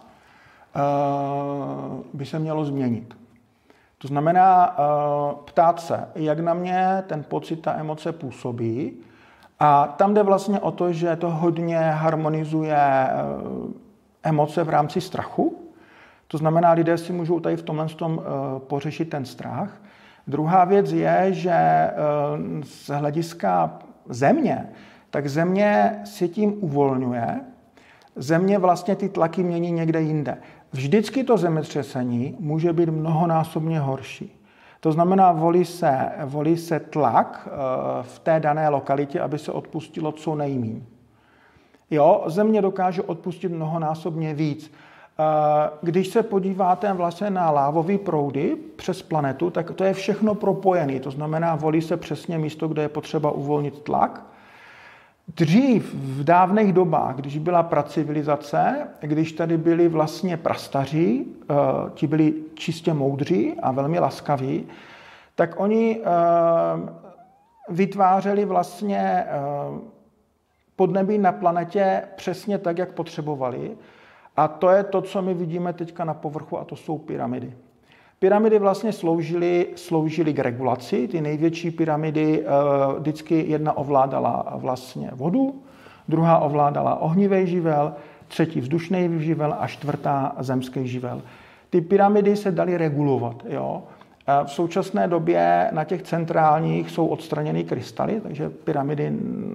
by se mělo změnit. To znamená ptát se, jak na mě ten pocit, ta emoce působí. A tam jde vlastně o to, že to hodně harmonizuje emoce v rámci strachu. To znamená, lidé si můžou tady v tomhle tom pořešit ten strach. Druhá věc je, že z hlediska země, tak země si tím uvolňuje. Země vlastně ty tlaky mění někde jinde. Vždycky to zemětřesení může být mnohonásobně horší. To znamená, volí se, volí se tlak v té dané lokalitě, aby se odpustilo co nejméně. Jo, země dokáže odpustit mnohonásobně víc. Když se podíváte vlastně na lávové proudy přes planetu, tak to je všechno propojené. To znamená, volí se přesně místo, kde je potřeba uvolnit tlak. Dřív, v dávných dobách, když byla pracivilizace, když tady byli vlastně prastaří, ti byli čistě moudří a velmi laskaví, tak oni vytvářeli vlastně podnebí na planetě přesně tak, jak potřebovali. A to je to, co my vidíme teďka na povrchu, a to jsou pyramidy. Pyramidy vlastně sloužily, sloužily k regulaci. Ty největší pyramidy vždycky jedna ovládala vlastně vodu, druhá ovládala ohnivý živel, třetí vzdušný živel a čtvrtá zemský živel. Ty pyramidy se daly regulovat. Jo? V současné době na těch centrálních jsou odstraněny krystaly, takže pyramidy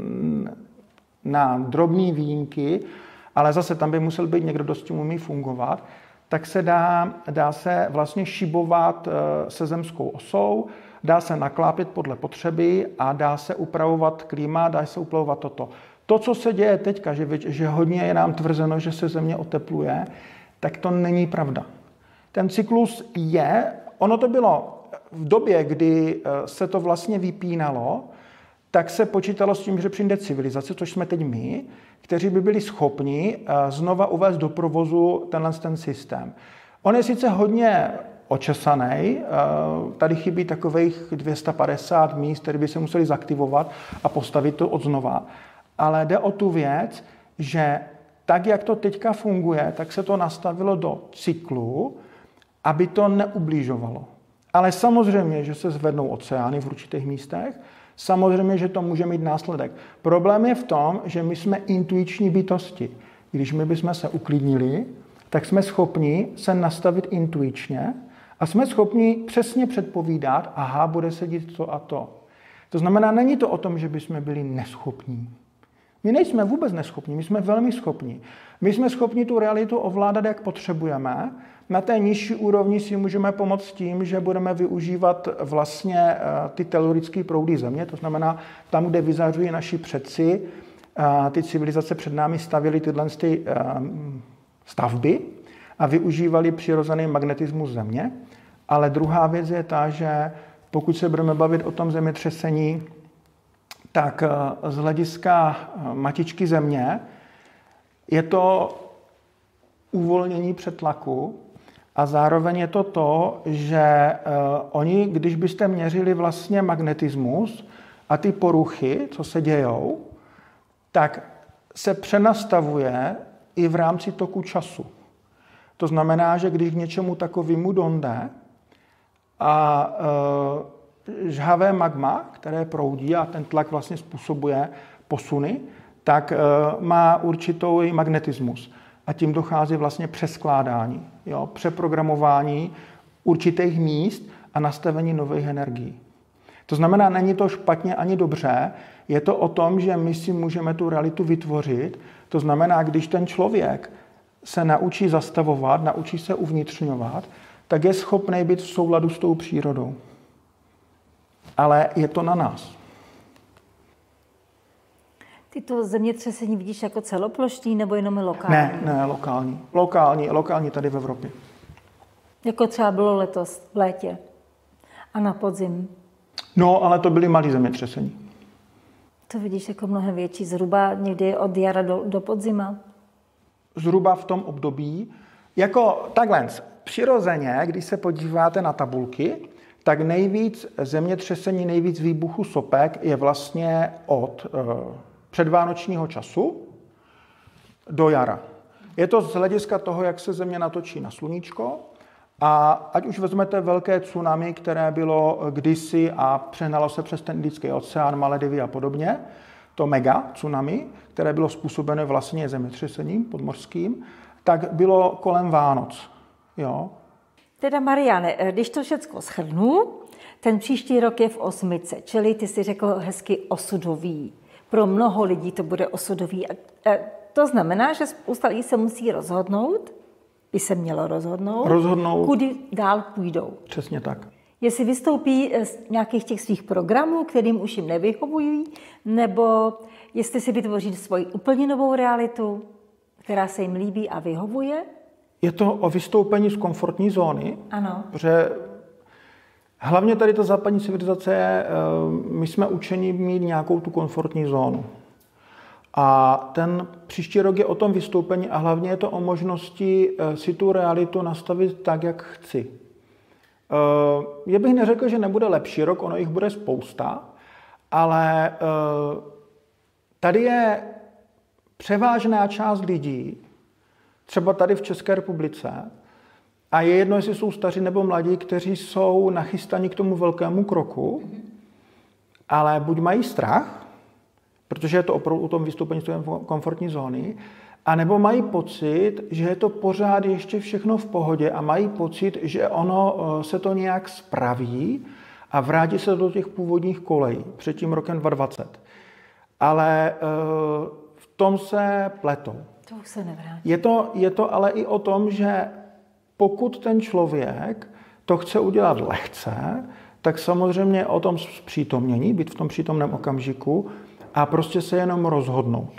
na drobné výjimky, ale zase tam by musel být někdo, kdo s tím umí fungovat, tak se dá, dá se vlastně šibovat se zemskou osou, dá se naklápět podle potřeby a dá se upravovat klima, dá se upravovat toto. To, co se děje teďka, že, že hodně je nám tvrzeno, že se země otepluje, tak to není pravda. Ten cyklus je, ono to bylo v době, kdy se to vlastně vypínalo, tak se počítalo s tím, že přijde civilizace, což jsme teď my, kteří by byli schopni znova uvést do provozu tenhle ten systém. On je sice hodně očesaný, tady chybí takových dvě stě padesát míst, které by se museli zaktivovat a postavit to od znova, ale jde o tu věc, že tak, jak to teďka funguje, tak se to nastavilo do cyklu, aby to neubližovalo. Ale samozřejmě, že se zvednou oceány v určitých místech, samozřejmě, že to může mít následek. Problém je v tom, že my jsme intuiční bytosti. Když my bychom se uklidnili, tak jsme schopni se nastavit intuičně a jsme schopni přesně předpovídat, aha, bude se dít to a to. To znamená, není to o tom, že bychom byli neschopní. My nejsme vůbec neschopní, my jsme velmi schopní. My jsme schopni tu realitu ovládat, jak potřebujeme. Na té nižší úrovni si můžeme pomoct tím, že budeme využívat vlastně ty telurické proudy země, to znamená tam, kde vyzařují naši předci, ty civilizace před námi stavěly tyhle ty stavby a využívali přirozený magnetismus země. Ale druhá věc je ta, že pokud se budeme bavit o tom zemětřesení, tak z hlediska matičky země je to uvolnění přetlaku a zároveň je to to, že oni, když byste měřili vlastně magnetismus a ty poruchy, co se dějou, tak se přenastavuje i v rámci toku času. To znamená, že když k něčemu takovému dojde a žhavé magma, které proudí a ten tlak vlastně způsobuje posuny, tak má určitou magnetismus. A tím dochází vlastně přeskládání, jo, přeprogramování určitých míst a nastavení nových energií. To znamená, není to špatně ani dobře, je to o tom, že my si můžeme tu realitu vytvořit. To znamená, když ten člověk se naučí zastavovat, naučí se uvnitřňovat, tak je schopný být v souladu s tou přírodou. Ale je to na nás. Ty to zemětřesení vidíš jako celoplošný nebo jenom lokální? Ne, ne, lokální. Lokální, lokální tady v Evropě. Jako třeba bylo letos v létě a na podzim. No, ale to byly malé zemětřesení. To vidíš jako mnohem větší, zhruba někdy od jara do, do podzima? Zhruba v tom období. Jako takhle, přirozeně, když se podíváte na tabulky, tak nejvíc zemětřesení, nejvíc výbuchu sopek je vlastně od eh, předvánočního času do jara. Je to z hlediska toho, jak se Země natočí na sluníčko. A ať už vezmete velké tsunami, které bylo kdysi a přehnalo se přes ten Indický oceán, Maledivy a podobně, to mega tsunami, které bylo způsobeno vlastně zemětřesením podmořským, tak bylo kolem Vánoc. Jo? Teda Mariane, když to všechno shrnu, ten příští rok je v osmice, čili ty si řekl hezky osudový. Pro mnoho lidí to bude osudový. To znamená, že spousta lidí se musí rozhodnout, by se mělo rozhodnout, rozhodnout, kudy dál půjdou. Přesně tak. Jestli vystoupí z nějakých těch svých programů, kterým už jim nevyhovují, nebo jestli si vytvoří svoji úplně novou realitu, která se jim líbí a vyhovuje. Je to o vystoupení z komfortní zóny. Ano. Protože hlavně tady ta západní civilizace, my jsme učeni mít nějakou tu komfortní zónu. A ten příští rok je o tom vystoupení a hlavně je to o možnosti si tu realitu nastavit tak, jak chci. Já bych neřekl, že nebude lepší rok, ono jich bude spousta, ale tady je převážná část lidí, třeba tady v České republice, a je jedno, jestli jsou staří nebo mladí, kteří jsou nachystaní k tomu velkému kroku, ale buď mají strach, protože je to opravdu o tom vystoupení z té komfortní zóny, anebo mají pocit, že je to pořád ještě všechno v pohodě a mají pocit, že ono se to nějak spraví a vrátí se do těch původních kolejí před tím rokem dva tisíce dvacet. Ale v tom se pletou. To už se nevrátí. Je to, je to ale i o tom, že pokud ten člověk to chce udělat lehce, tak samozřejmě o tom zpřítomnění, být v tom přítomném okamžiku a prostě se jenom rozhodnout.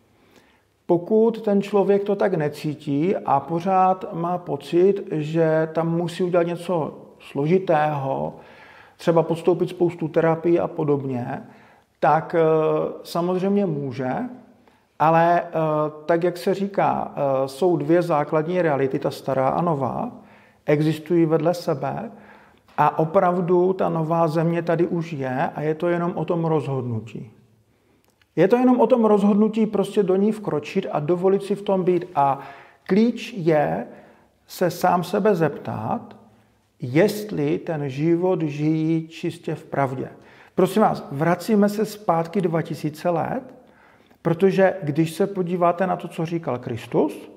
Pokud ten člověk to tak necítí a pořád má pocit, že tam musí udělat něco složitého, třeba podstoupit spoustu terapii a podobně, tak samozřejmě může, ale tak, jak se říká, jsou dvě základní reality, ta stará a nová, existují vedle sebe a opravdu ta nová země tady už je a je to jenom o tom rozhodnutí. Je to jenom o tom rozhodnutí prostě do ní vkročit a dovolit si v tom být. A klíč je se sám sebe zeptat, jestli ten život žijí čistě v pravdě. Prosím vás, vracíme se zpátky dva tisíce let, protože když se podíváte na to, co říkal Kristus,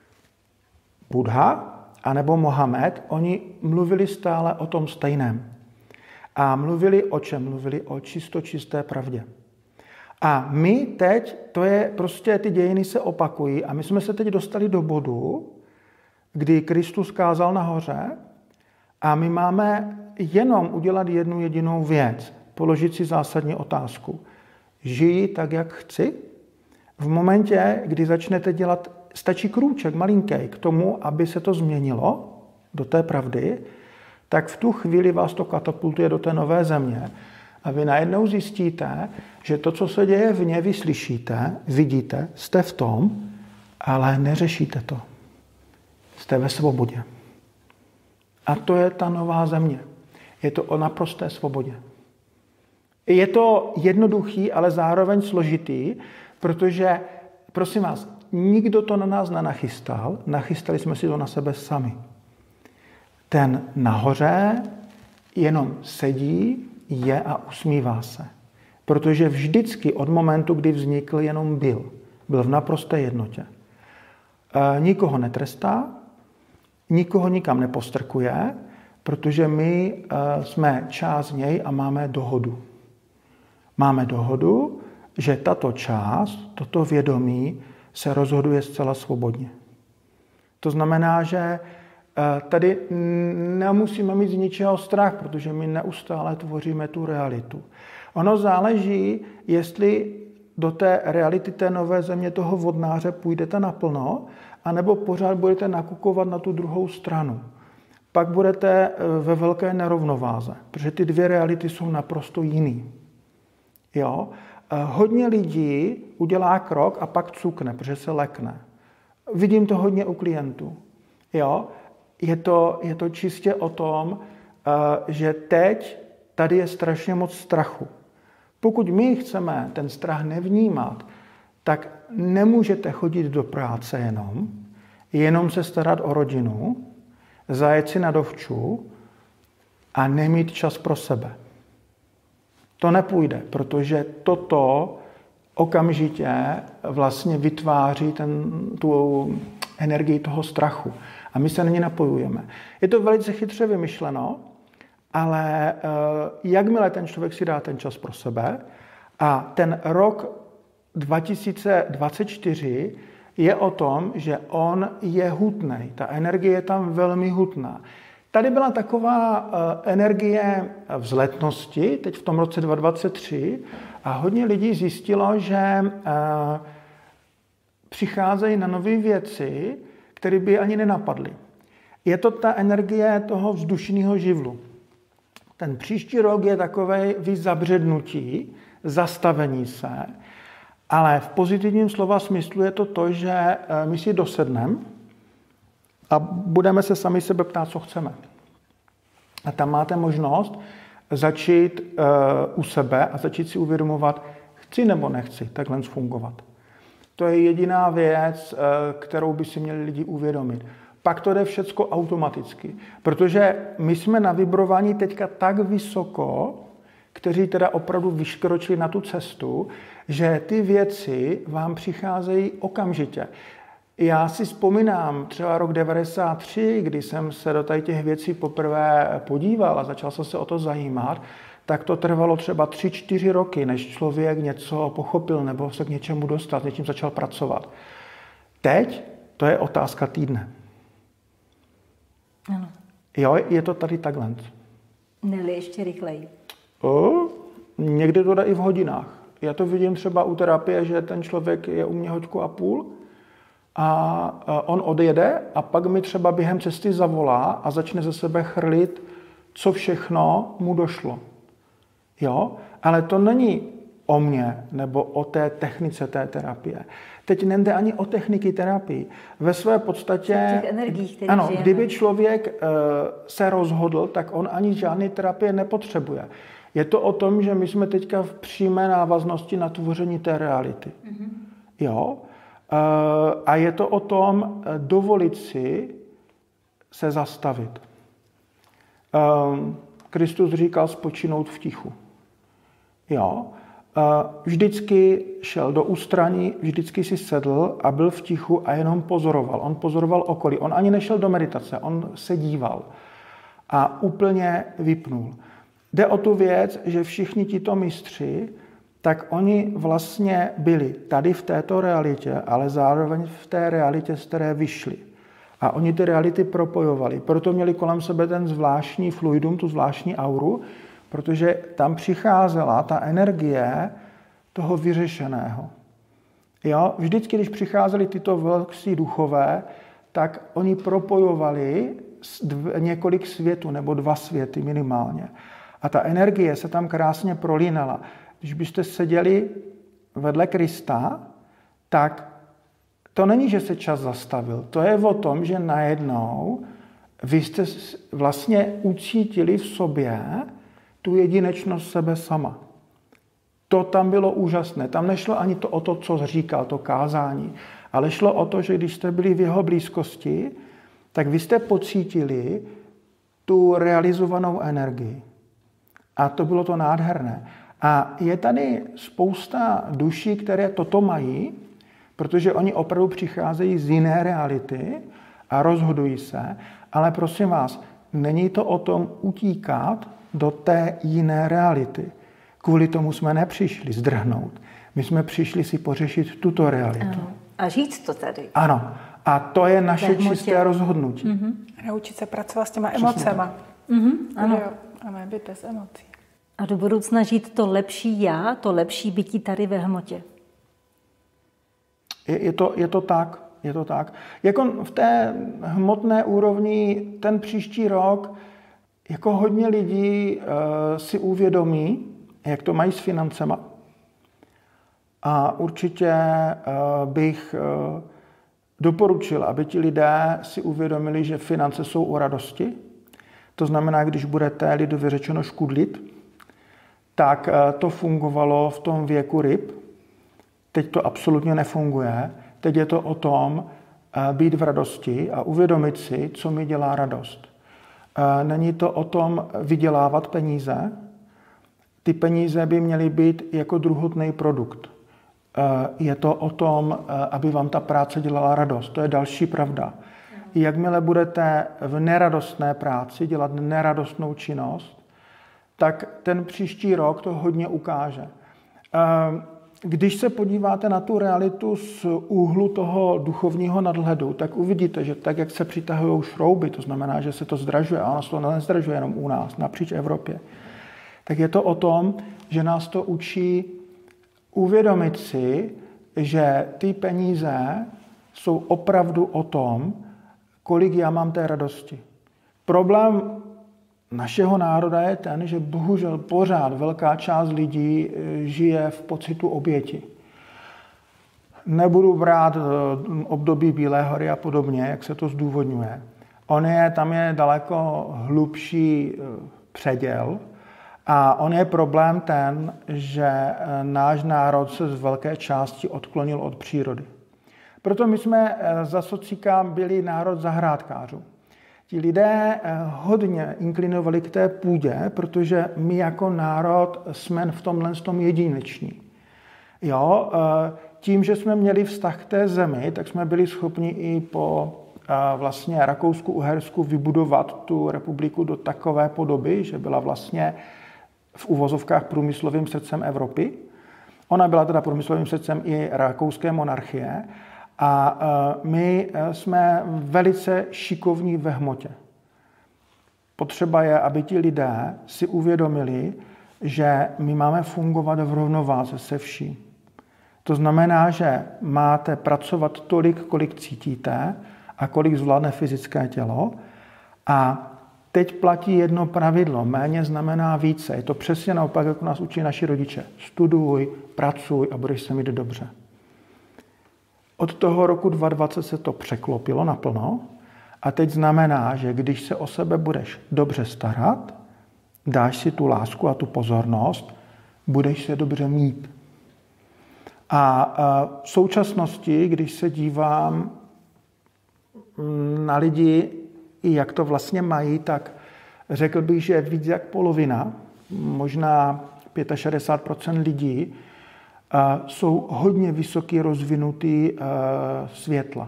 Buddha anebo Mohamed, oni mluvili stále o tom stejném. A mluvili o čem? Mluvili o čisto čisté pravdě. A my teď, to je prostě, ty dějiny se opakují a my jsme se teď dostali do bodu, kdy Kristus kázal nahoře a my máme jenom udělat jednu jedinou věc, položit si zásadní otázku. Žiji tak, jak chci? V momentě, kdy začnete dělat, stačí krůček malinký k tomu, aby se to změnilo do té pravdy, tak v tu chvíli vás to katapultuje do té nové země. A vy najednou zjistíte, že to, co se děje v ně, vy slyšíte, vidíte, jste v tom, ale neřešíte to. Jste ve svobodě. A to je ta nová země. Je to o naprosté svobodě. Je to jednoduchý, ale zároveň složitý, protože, prosím vás, nikdo to na nás nenachystal, nachystali jsme si to na sebe sami. Ten nahoře jenom sedí, je a usmívá se. Protože vždycky od momentu, kdy vznikl, jenom byl. Byl v naprosté jednotě. E, nikoho netrestá, nikoho nikam nepostrkuje, protože my e, jsme část něj a máme dohodu. Máme dohodu, že tato část, toto vědomí se rozhoduje zcela svobodně. To znamená, že tady nemusíme mít z ničeho strach, protože my neustále tvoříme tu realitu. Ono záleží, jestli do té reality té nové země toho vodnáře půjdete naplno, anebo pořád budete nakukovat na tu druhou stranu. Pak budete ve velké nerovnováze, protože ty dvě reality jsou naprosto jiný. Jo? Hodně lidí udělá krok a pak cukne, protože se lekne. Vidím to hodně u klientů. Jo? Je to, je to čistě o tom, že teď tady je strašně moc strachu. Pokud my chceme ten strach nevnímat, tak nemůžete chodit do práce jenom, jenom se starat o rodinu, zajet si na dovču a nemít čas pro sebe. To nepůjde, protože toto okamžitě vlastně vytváří ten, tu energii toho strachu. A my se na ně napojujeme. Je to velice chytře vymyšleno, ale jakmile ten člověk si dá ten čas pro sebe a ten rok dva tisíce dvacet čtyři je o tom, že on je hutný. Ta energie je tam velmi hutná. Tady byla taková energie vzletnosti, teď v tom roce dva tisíce dvacet tři, a hodně lidí zjistilo, že přicházejí na nové věci, které by ani nenapadly. Je to ta energie toho vzdušného živlu. Ten příští rok je takové zabřednutí, zastavení se, ale v pozitivním slova smyslu je to to, že my si dosedneme a budeme se sami sebe ptát, co chceme. A tam máte možnost začít uh, u sebe a začít si uvědomovat, chci nebo nechci takhle fungovat. To je jediná věc, uh, kterou by si měli lidi uvědomit. Pak to jde všecko automaticky, protože my jsme na vibrování teďka tak vysoko, kteří teda opravdu vyškročili na tu cestu, že ty věci vám přicházejí okamžitě. Já si vzpomínám třeba rok devadesát tři, kdy jsem se do tady těch věcí poprvé podíval a začal jsem se o to zajímat, tak to trvalo třeba tři, čtyři roky, než člověk něco pochopil nebo se k něčemu dostal, s něčím začal pracovat. Teď to je otázka týdne. Ano. Jo, je to tady takhle. Neli ještě rychleji. O, někdy to jde i v hodinách. Já to vidím třeba u terapie, že ten člověk je u mě hoďku a půl a on odjede a pak mi třeba během cesty zavolá a začne ze sebe chrlit, co všechno mu došlo. Jo? Ale to není o mně nebo o té technice té terapie. Teď nejde ani o techniky terapii. Ve své podstatě, těch energiích, které ano, žijeme. kdyby člověk uh, se rozhodl, tak on ani žádné terapie nepotřebuje. Je to o tom, že my jsme teďka v přímé návaznosti na tvoření té reality. Mm-hmm. Jo? Uh, a je to o tom uh, dovolit si se zastavit. Um, Kristus říkal spočinout v tichu. Jo? Vždycky šel do ústraní, vždycky si sedl a byl v tichu a jenom pozoroval. On pozoroval okolí. On ani nešel do meditace, on se díval a úplně vypnul. Jde o tu věc, že všichni tito mistři, tak oni vlastně byli tady v této realitě, ale zároveň v té realitě, z které vyšli. A oni ty reality propojovali. Proto měli kolem sebe ten zvláštní fluidum, tu zvláštní auru, protože tam přicházela ta energie toho vyřešeného. Jo? Vždycky, když přicházeli tyto velcí duchové, tak oni propojovali několik světů, nebo dva světy minimálně. A ta energie se tam krásně prolínala. Když byste seděli vedle Krista, tak to není, že se čas zastavil. To je o tom, že najednou vy jste vlastně ucítili v sobě tu jedinečnost sebe sama. To tam bylo úžasné. Tam nešlo ani to o to, co říkal, to kázání, ale šlo o to, že když jste byli v jeho blízkosti, tak vy jste pocítili tu realizovanou energii. A to bylo to nádherné. A je tady spousta duší, které toto mají, protože oni opravdu přicházejí z jiné reality a rozhodují se, ale prosím vás, není to o tom utíkat do té jiné reality. Kvůli tomu jsme nepřišli zdrhnout. My jsme přišli si pořešit tuto realitu. Ano. A říct to tady. Ano. A to je naše čisté rozhodnutí. Mm-hmm. Naučit se pracovat s těma emocema. Mm-hmm. Ano. A ne být bez emocí. A do budoucna žít to lepší já, to lepší bytí tady ve hmotě. Je, je, to, je to tak. Je to tak. Jako v té hmotné úrovni ten příští rok jako hodně lidí uh, si uvědomí, jak to mají s financema. A určitě uh, bych uh, doporučil, aby ti lidé si uvědomili, že finance jsou o radosti. To znamená, když budete lidově řečeno škudlit, tak uh, to fungovalo v tom věku ryb. Teď to absolutně nefunguje. Teď je to o tom, být v radosti a uvědomit si, co mi dělá radost. Není to o tom vydělávat peníze. Ty peníze by měly být jako druhotný produkt. Je to o tom, aby vám ta práce dělala radost. To je další pravda. Jakmile budete v neradostné práci dělat neradostnou činnost, tak ten příští rok to hodně ukáže. Když se podíváte na tu realitu z úhlu toho duchovního nadhledu, tak uvidíte, že tak, jak se přitahují šrouby, to znamená, že se to zdražuje, a ono se to nezdražuje jenom u nás, napříč Evropě, tak je to o tom, že nás to učí uvědomit si, že ty peníze jsou opravdu o tom, kolik já mám té radosti. Problém našeho národa je ten, že bohužel pořád velká část lidí žije v pocitu oběti. Nebudu brát období Bílé hory a podobně, jak se to zdůvodňuje. On je, tam je daleko hlubší předěl a on je problém ten, že náš národ se z velké části odklonil od přírody. Proto my jsme za socika byli národ zahrádkářů. Ti lidé hodně inklinovali k té půdě, protože my jako národ jsme v tomhle tom jedineční. Jo, tím, že jsme měli vztah k té zemi, tak jsme byli schopni i po vlastně Rakousku-Uhersku vybudovat tu republiku do takové podoby, že byla vlastně v uvozovkách průmyslovým srdcem Evropy. Ona byla teda průmyslovým srdcem i rakouské monarchie. A my jsme velice šikovní ve hmotě. Potřeba je, aby ti lidé si uvědomili, že my máme fungovat v rovnováze se vším. To znamená, že máte pracovat tolik, kolik cítíte a kolik zvládne fyzické tělo. A teď platí jedno pravidlo. Méně znamená více. Je to přesně naopak, jak nás učí naši rodiče. Studuj, pracuj a budeš se mít dobře. Od toho roku dva tisíce dvacet se to překlopilo naplno a teď znamená, že když se o sebe budeš dobře starat, dáš si tu lásku a tu pozornost, budeš se dobře mít. A v současnosti, když se dívám na lidi, i jak to vlastně mají, tak řekl bych, že víc jak polovina, možná šedesát pět procent lidí, jsou hodně vysoky rozvinutý světla.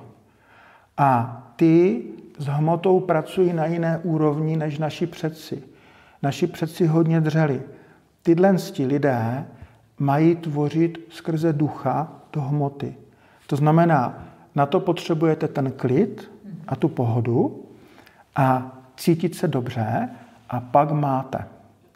A ty s hmotou pracují na jiné úrovni než naši předci. Naši předci hodně dřeli. Tyhle lidé mají tvořit skrze ducha do hmoty. To znamená, na to potřebujete ten klid a tu pohodu a cítit se dobře a pak máte.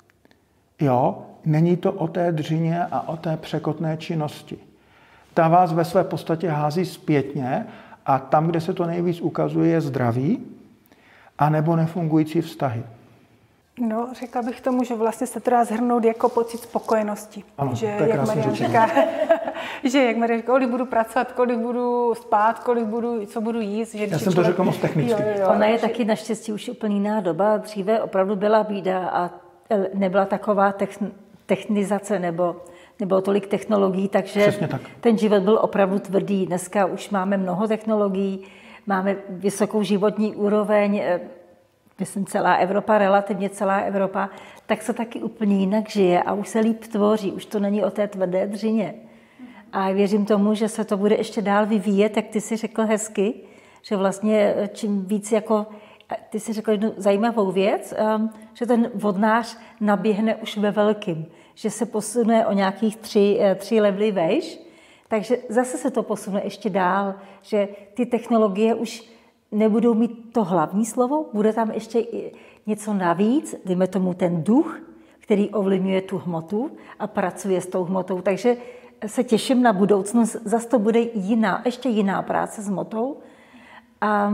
Jo, není to o té dřině a o té překotné činnosti. Ta vás ve své podstatě hází zpětně a tam, kde se to nejvíc ukazuje, je zdraví anebo nefungující vztahy. No, řekla bych tomu, že vlastně se to dá shrnout jako pocit spokojenosti. Ano, že, to je jak Marian říká, že jak Marian říká, kolik budu pracovat, kolik budu spát, kolik budu, co budu jíst. Že Já jsem to řekl moc technicky. Jo, jo, Ona je že... taky naštěstí už úplně jiná doba. Dříve opravdu byla bída a nebyla taková technizace nebo nebylo tolik technologií, takže tak. Ten život byl opravdu tvrdý. Dneska už máme mnoho technologií, máme vysokou životní úroveň, myslím celá Evropa, relativně celá Evropa, tak se taky úplně jinak žije a už se líp tvoří, už to není o té tvrdé dřině. A věřím tomu, že se to bude ještě dál vyvíjet, jak ty jsi řekl hezky, že vlastně čím víc jako, ty jsi řekl jednu zajímavou věc, že ten vodnář naběhne už ve velkým, že se posune o nějakých tři, tři levely vejš, takže zase se to posune ještě dál, že ty technologie už nebudou mít to hlavní slovo, bude tam ještě něco navíc, dejme tomu ten duch, který ovlivňuje tu hmotu a pracuje s tou hmotou. Takže se těším na budoucnost, zase to bude jiná, ještě jiná práce s hmotou. A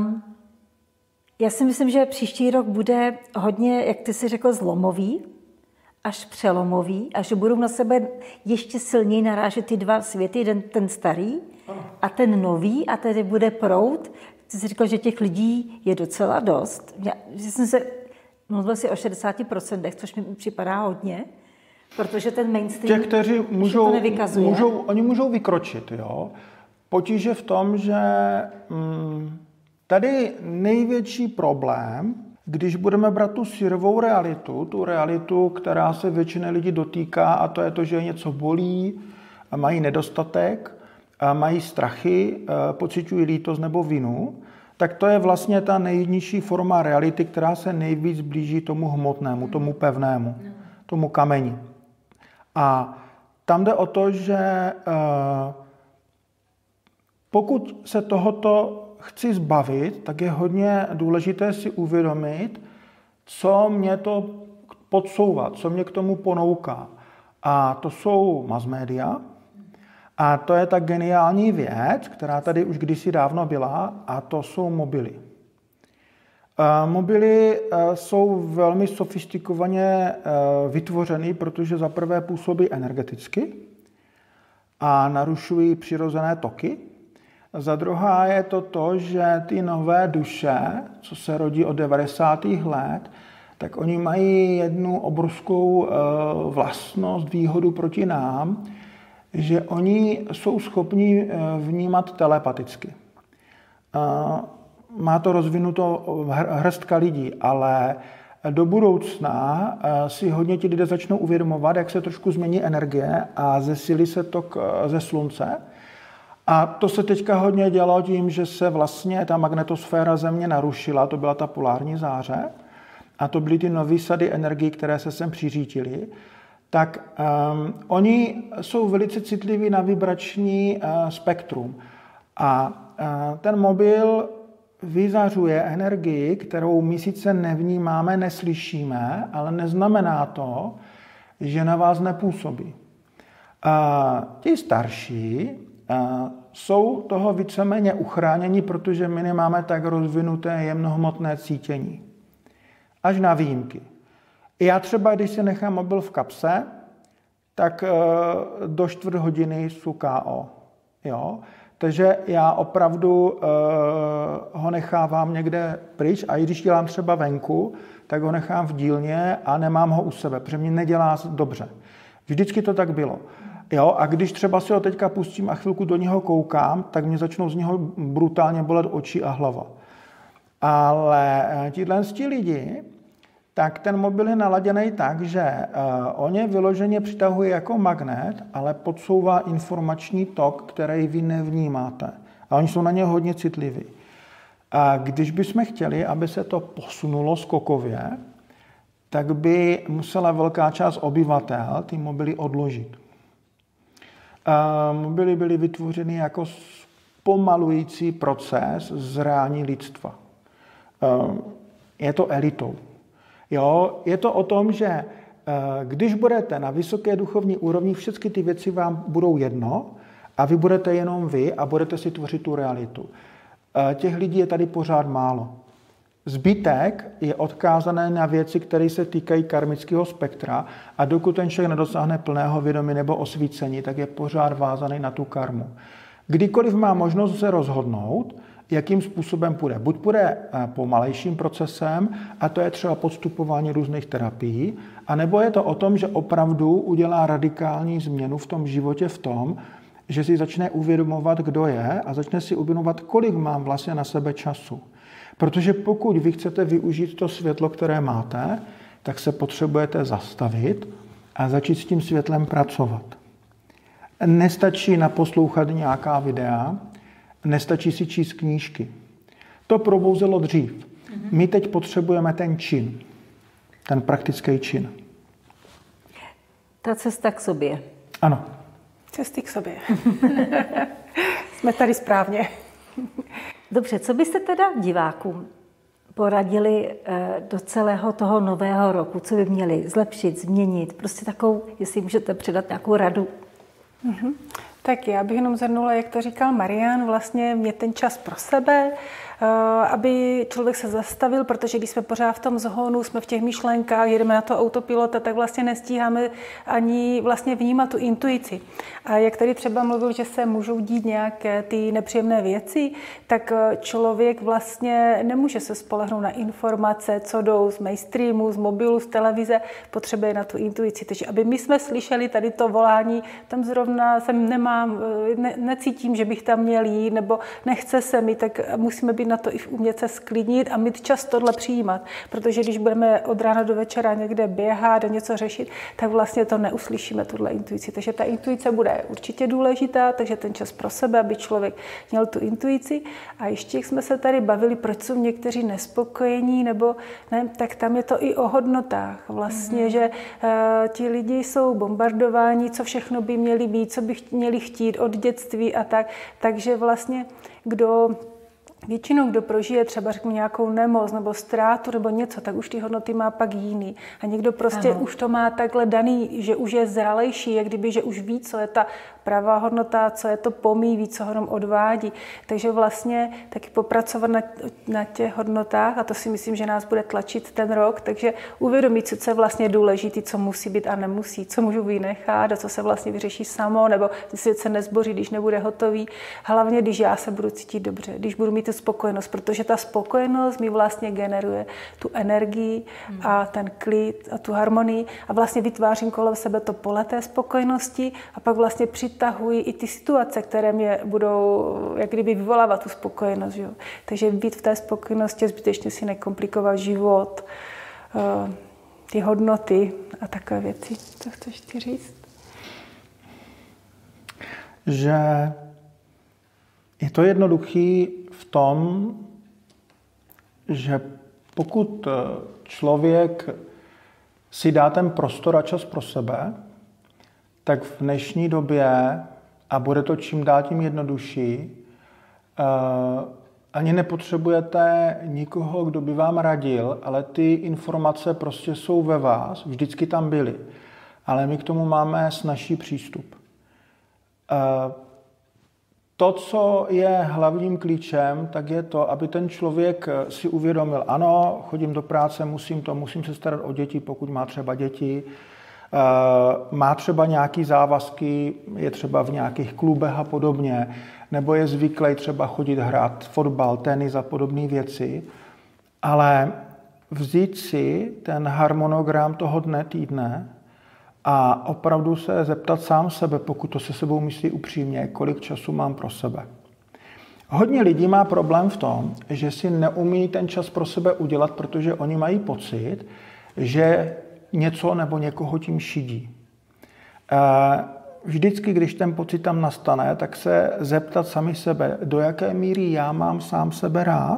já si myslím, že příští rok bude hodně, jak ty jsi řekl, zlomový, až přelomový, a že budou na sebe ještě silněji narážet ty dva světy, ten, ten starý a ten nový, a tedy bude proud. Ty jsi říkal, že těch lidí je docela dost. Já, že jsem se mluvil si o šedesáti procentech, což mi připadá hodně, protože ten mainstream těch, kteří můžou, můžou, oni můžou vykročit. Jo? Potíž je v tom, že mm, tady největší problém, když budeme brát tu syrovou realitu, tu realitu, která se většiny lidí dotýká, a to je to, že něco bolí, mají nedostatek, mají strachy, pociťují lítost nebo vinu, tak to je vlastně ta nejnižší forma reality, která se nejvíc blíží tomu hmotnému, tomu pevnému, tomu kameni. A tam jde o to, že pokud se tohoto chci zbavit, tak je hodně důležité si uvědomit, co mě to podsouvá, co mě k tomu ponouká. A to jsou mass media. A to je ta geniální věc, která tady už kdysi dávno byla, a to jsou mobily. Mobily jsou velmi sofistikovaně vytvořeny, protože za prvé působí energeticky a narušují přirozené toky. Za druhá je to to, že ty nové duše, co se rodí od devadesátých let, tak oni mají jednu obrovskou vlastnost, výhodu proti nám, že oni jsou schopni vnímat telepaticky. Má to rozvinuto hrstka lidí, ale do budoucna si hodně ti lidé začnou uvědomovat, jak se trošku změní energie a zesílí se tok ze slunce. A to se teďka hodně dělalo tím, že se vlastně ta magnetosféra Země narušila, to byla ta polární záře, a to byly ty nové sady energií, které se sem přiřítily. Tak um, oni jsou velice citliví na vibrační uh, spektrum. A uh, ten mobil vyzařuje energii, kterou my sice nevnímáme, neslyšíme, ale neznamená to, že na vás nepůsobí. Uh, ti starší uh, jsou toho víceméně uchráněni, protože my nemáme tak rozvinuté jemnohmotné cítění. Až na výjimky. Já třeba, když si nechám mobil v kapse, tak do čtvrt hodiny jsou ká ó. Jo? Takže já opravdu uh, ho nechávám někde pryč, a i když dělám třeba venku, tak ho nechám v dílně a nemám ho u sebe, protože mě nedělá dobře. Vždycky to tak bylo. Jo? A když třeba si ho teďka pustím a chvilku do něho koukám, tak mě začnou z něho brutálně bolet oči a hlava. Ale tihle lidi, tak ten mobil je naladěný tak, že uh, on je vyloženě přitahuje jako magnet, ale podsouvá informační tok, který vy nevnímáte. A oni jsou na ně hodně citliví. A když bychom chtěli, aby se to posunulo skokově, tak by musela velká část obyvatel ty mobily odložit. Uh, mobily byly vytvořeny jako zpomalující proces zrání lidstva. Uh, je to elitou. Jo, je to o tom, že když budete na vysoké duchovní úrovni, všechny ty věci vám budou jedno a vy budete jenom vy a budete si tvořit tu realitu. Těch lidí je tady pořád málo. Zbytek je odkázaný na věci, které se týkají karmického spektra, a dokud ten člověk nedosáhne plného vědomí nebo osvícení, tak je pořád vázaný na tu karmu. Kdykoliv má možnost se rozhodnout, jakým způsobem půjde. Buď půjde pomalejším procesem, a to je třeba podstupování různých terapií, anebo je to o tom, že opravdu udělá radikální změnu v tom životě v tom, že si začne uvědomovat, kdo je, a začne si uvědomovat, kolik mám vlastně na sebe času. Protože pokud vy chcete využít to světlo, které máte, tak se potřebujete zastavit a začít s tím světlem pracovat. Nestačí naposlouchat nějaká videa, nestačí si číst knížky. To probouzelo dřív. My teď potřebujeme ten čin, ten praktický čin. Ta cesta k sobě. Ano. Cesty k sobě. Jsme tady správně. Dobře, co byste teda divákům poradili do celého toho nového roku? Co by měli zlepšit, změnit? Prostě takovou, jestli můžete předat nějakou radu. Mm-hmm. Tak já bych jenom zhrnula, jak to říkal Marian, vlastně mě ten čas pro sebe aby člověk se zastavil, protože když jsme pořád v tom zhonu, jsme v těch myšlenkách, jedeme na to autopilota, tak vlastně nestíháme ani vlastně vnímat tu intuici. A jak tady třeba mluvil, že se můžou dít nějaké ty nepříjemné věci, tak člověk vlastně nemůže se spolehnout na informace, co jdou z mainstreamu, z mobilu, z televize, potřebuje na tu intuici. Takže aby my jsme slyšeli tady to volání, tam zrovna jsem nemám, ne, necítím, že bych tam měl jít, nebo nechce se mi, tak musíme být na to i umět se sklidnit a mít čas tohle přijímat. Protože když budeme od rána do večera někde běhat a něco řešit, tak vlastně to neuslyšíme, tuhle intuici. Takže ta intuice bude určitě důležitá, takže ten čas pro sebe, aby člověk měl tu intuici. A ještě jsme se tady bavili, proč jsou někteří nespokojení, nebo ne, tak tam je to i o hodnotách. Vlastně, mm-hmm. že uh, ti lidi jsou bombardováni, co všechno by měli být, co by měli chtít od dětství a tak. Takže vlastně kdo Většinou, kdo prožije třeba řeknu nějakou nemoc nebo ztrátu nebo něco, tak už ty hodnoty má pak jiný. A někdo prostě ano. už to má takhle daný, že už je zralejší, jak kdyby, že už ví, co je ta pravá hodnota, co je to pomí, ví, co ho jenom odvádí. Takže vlastně taky popracovat na, na těch hodnotách, a to si myslím, že nás bude tlačit ten rok, takže uvědomit si, co je vlastně důležité, co musí být a nemusí, co můžu vynechat a co se vlastně vyřeší samo, nebo svět se nezboří, když nebude hotový. Hlavně, když já se budu cítit dobře, když budu mít tu spokojenost, protože ta spokojenost mi vlastně generuje tu energii a ten klid a tu harmonii a vlastně vytvářím kolem sebe to pole té spokojenosti a pak vlastně přitahuji i ty situace, které mě budou jak kdyby vyvolávat tu spokojenost. Jo? Takže být v té spokojenosti, zbytečně si nekomplikovat život, ty hodnoty a takové věci. Co chceš ty říct? Že je to jednoduchý v tom, že pokud člověk si dá ten prostor a čas pro sebe, tak v dnešní době, a bude to čím dál tím jednodušší, ani nepotřebujete nikoho, kdo by vám radil, ale ty informace prostě jsou ve vás, vždycky tam byly. Ale my k tomu máme snazší přístup. To, co je hlavním klíčem, tak je to, aby ten člověk si uvědomil, ano, chodím do práce, musím to, musím se starat o děti, pokud má třeba děti, má třeba nějaké závazky, je třeba v nějakých klubech a podobně, nebo je zvyklý třeba chodit hrát fotbal, tenis a podobné věci, ale vzít si ten harmonogram toho dne, týdne a opravdu se zeptat sám sebe, pokud to se sebou myslí upřímně, kolik času mám pro sebe. Hodně lidí má problém v tom, že si neumí ten čas pro sebe udělat, protože oni mají pocit, že něco nebo někoho tím šidí. Vždycky, když ten pocit tam nastane, tak se zeptat sami sebe, do jaké míry já mám sám sebe rád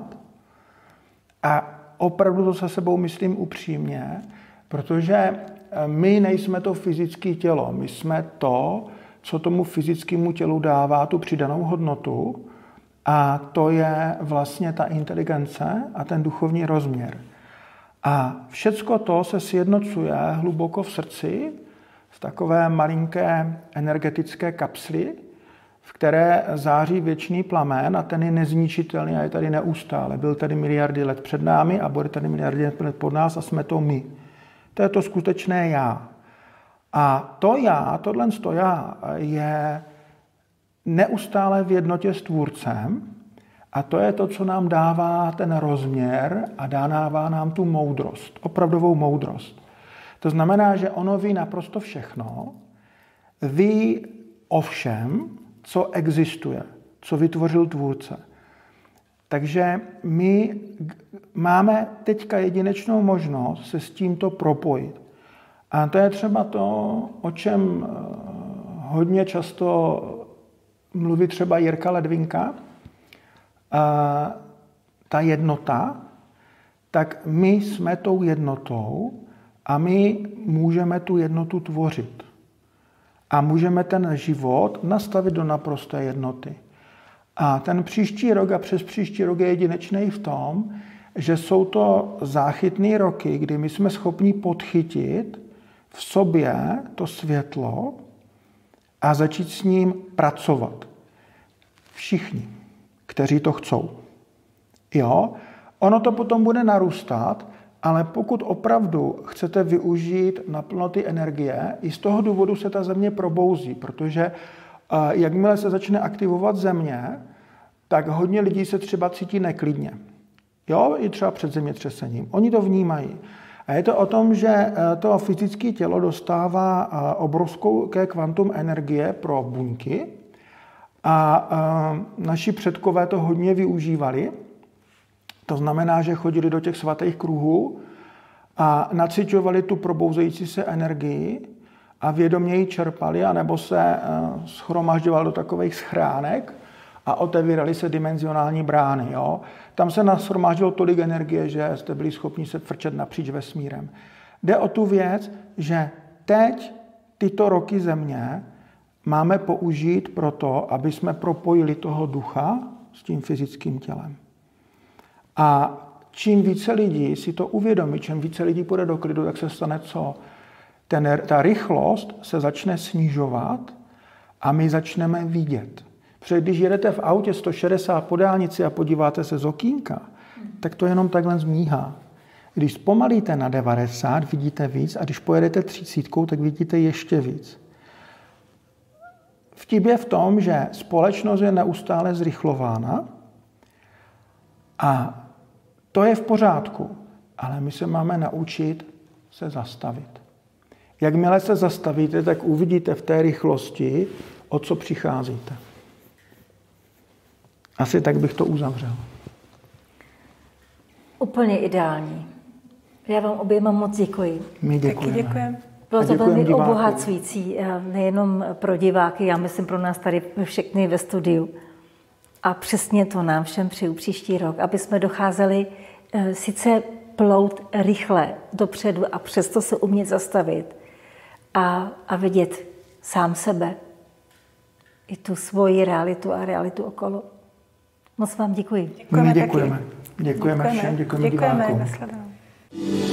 a opravdu to se sebou myslím upřímně, protože my nejsme to fyzické tělo, my jsme to, co tomu fyzickému tělu dává tu přidanou hodnotu a to je vlastně ta inteligence a ten duchovní rozměr. A všecko to se sjednocuje hluboko v srdci, v takové malinké energetické kapsli, v které září věčný plamen a ten je nezničitelný a je tady neustále. Byl tady miliardy let před námi a bude tady miliardy let pod nás a jsme to my. To je to skutečné já. A to já, tohle to já, je neustále v jednotě s Tvůrcem a to je to, co nám dává ten rozměr a dává nám tu moudrost, opravdovou moudrost. To znamená, že ono ví naprosto všechno, ví o všem, co existuje, co vytvořil Tvůrce. Takže my máme teďka jedinečnou možnost se s tímto propojit. A to je třeba to, o čem hodně často mluví třeba Jirka Ledvinka, a ta jednota, tak my jsme tou jednotou a my můžeme tu jednotu tvořit. A můžeme ten život nastavit do naprosté jednoty. A ten příští rok a přes příští rok je jedinečný v tom, že jsou to záchytné roky, kdy my jsme schopni podchytit v sobě to světlo a začít s ním pracovat. Všichni, kteří to chcou. Jo, ono to potom bude narůstat, ale pokud opravdu chcete využít naplno ty energie, i z toho důvodu se ta země probouzí, protože uh, jakmile se začne aktivovat země, tak hodně lidí se třeba cítí neklidně. Jo, i třeba před zemětřesením. Oni to vnímají. A je to o tom, že to fyzické tělo dostává obrovskou kvantum energie pro buňky a naši předkové to hodně využívali. To znamená, že chodili do těch svatých kruhů a naciťovali tu probouzející se energii a vědomě ji čerpali, anebo se shromažďovali do takových schránek a otevíraly se dimenzionální brány. Jo? Tam se nashromáždilo tolik energie, že jste byli schopni se frčet napříč vesmírem. Jde o tu věc, že teď tyto roky země máme použít pro to, aby jsme propojili toho ducha s tím fyzickým tělem. A čím více lidí si to uvědomí, čím více lidí půjde do klidu, tak se stane co? Ten, ta rychlost se začne snižovat a my začneme vidět. Protože když jedete v autě sto šedesát po dálnici a podíváte se z okýnka, tak to jenom takhle zmíhá. Když zpomalíte na devadesát, vidíte víc a když pojedete třicítkou, tak vidíte ještě víc. Vtip je v tom, že společnost je neustále zrychlována a to je v pořádku, ale my se máme naučit se zastavit. Jakmile se zastavíte, tak uvidíte v té rychlosti, o co přicházíte. Asi tak bych to uzavřel. Úplně ideální. Já vám oběma moc děkuji. My děkujeme. Taky děkujeme. Bylo to velmi obohacující, nejenom pro diváky, já myslím pro nás tady všechny ve studiu. A přesně to nám všem přeju příští rok, aby jsme docházeli sice plout rychle dopředu a přesto se umět zastavit a, a vidět sám sebe, i tu svoji realitu a realitu okolo. Moc vám děkuji. Děkujeme. My děkujeme. Děkujeme, děkujeme všem, děkujeme, děkujeme divákům. Nashledanou.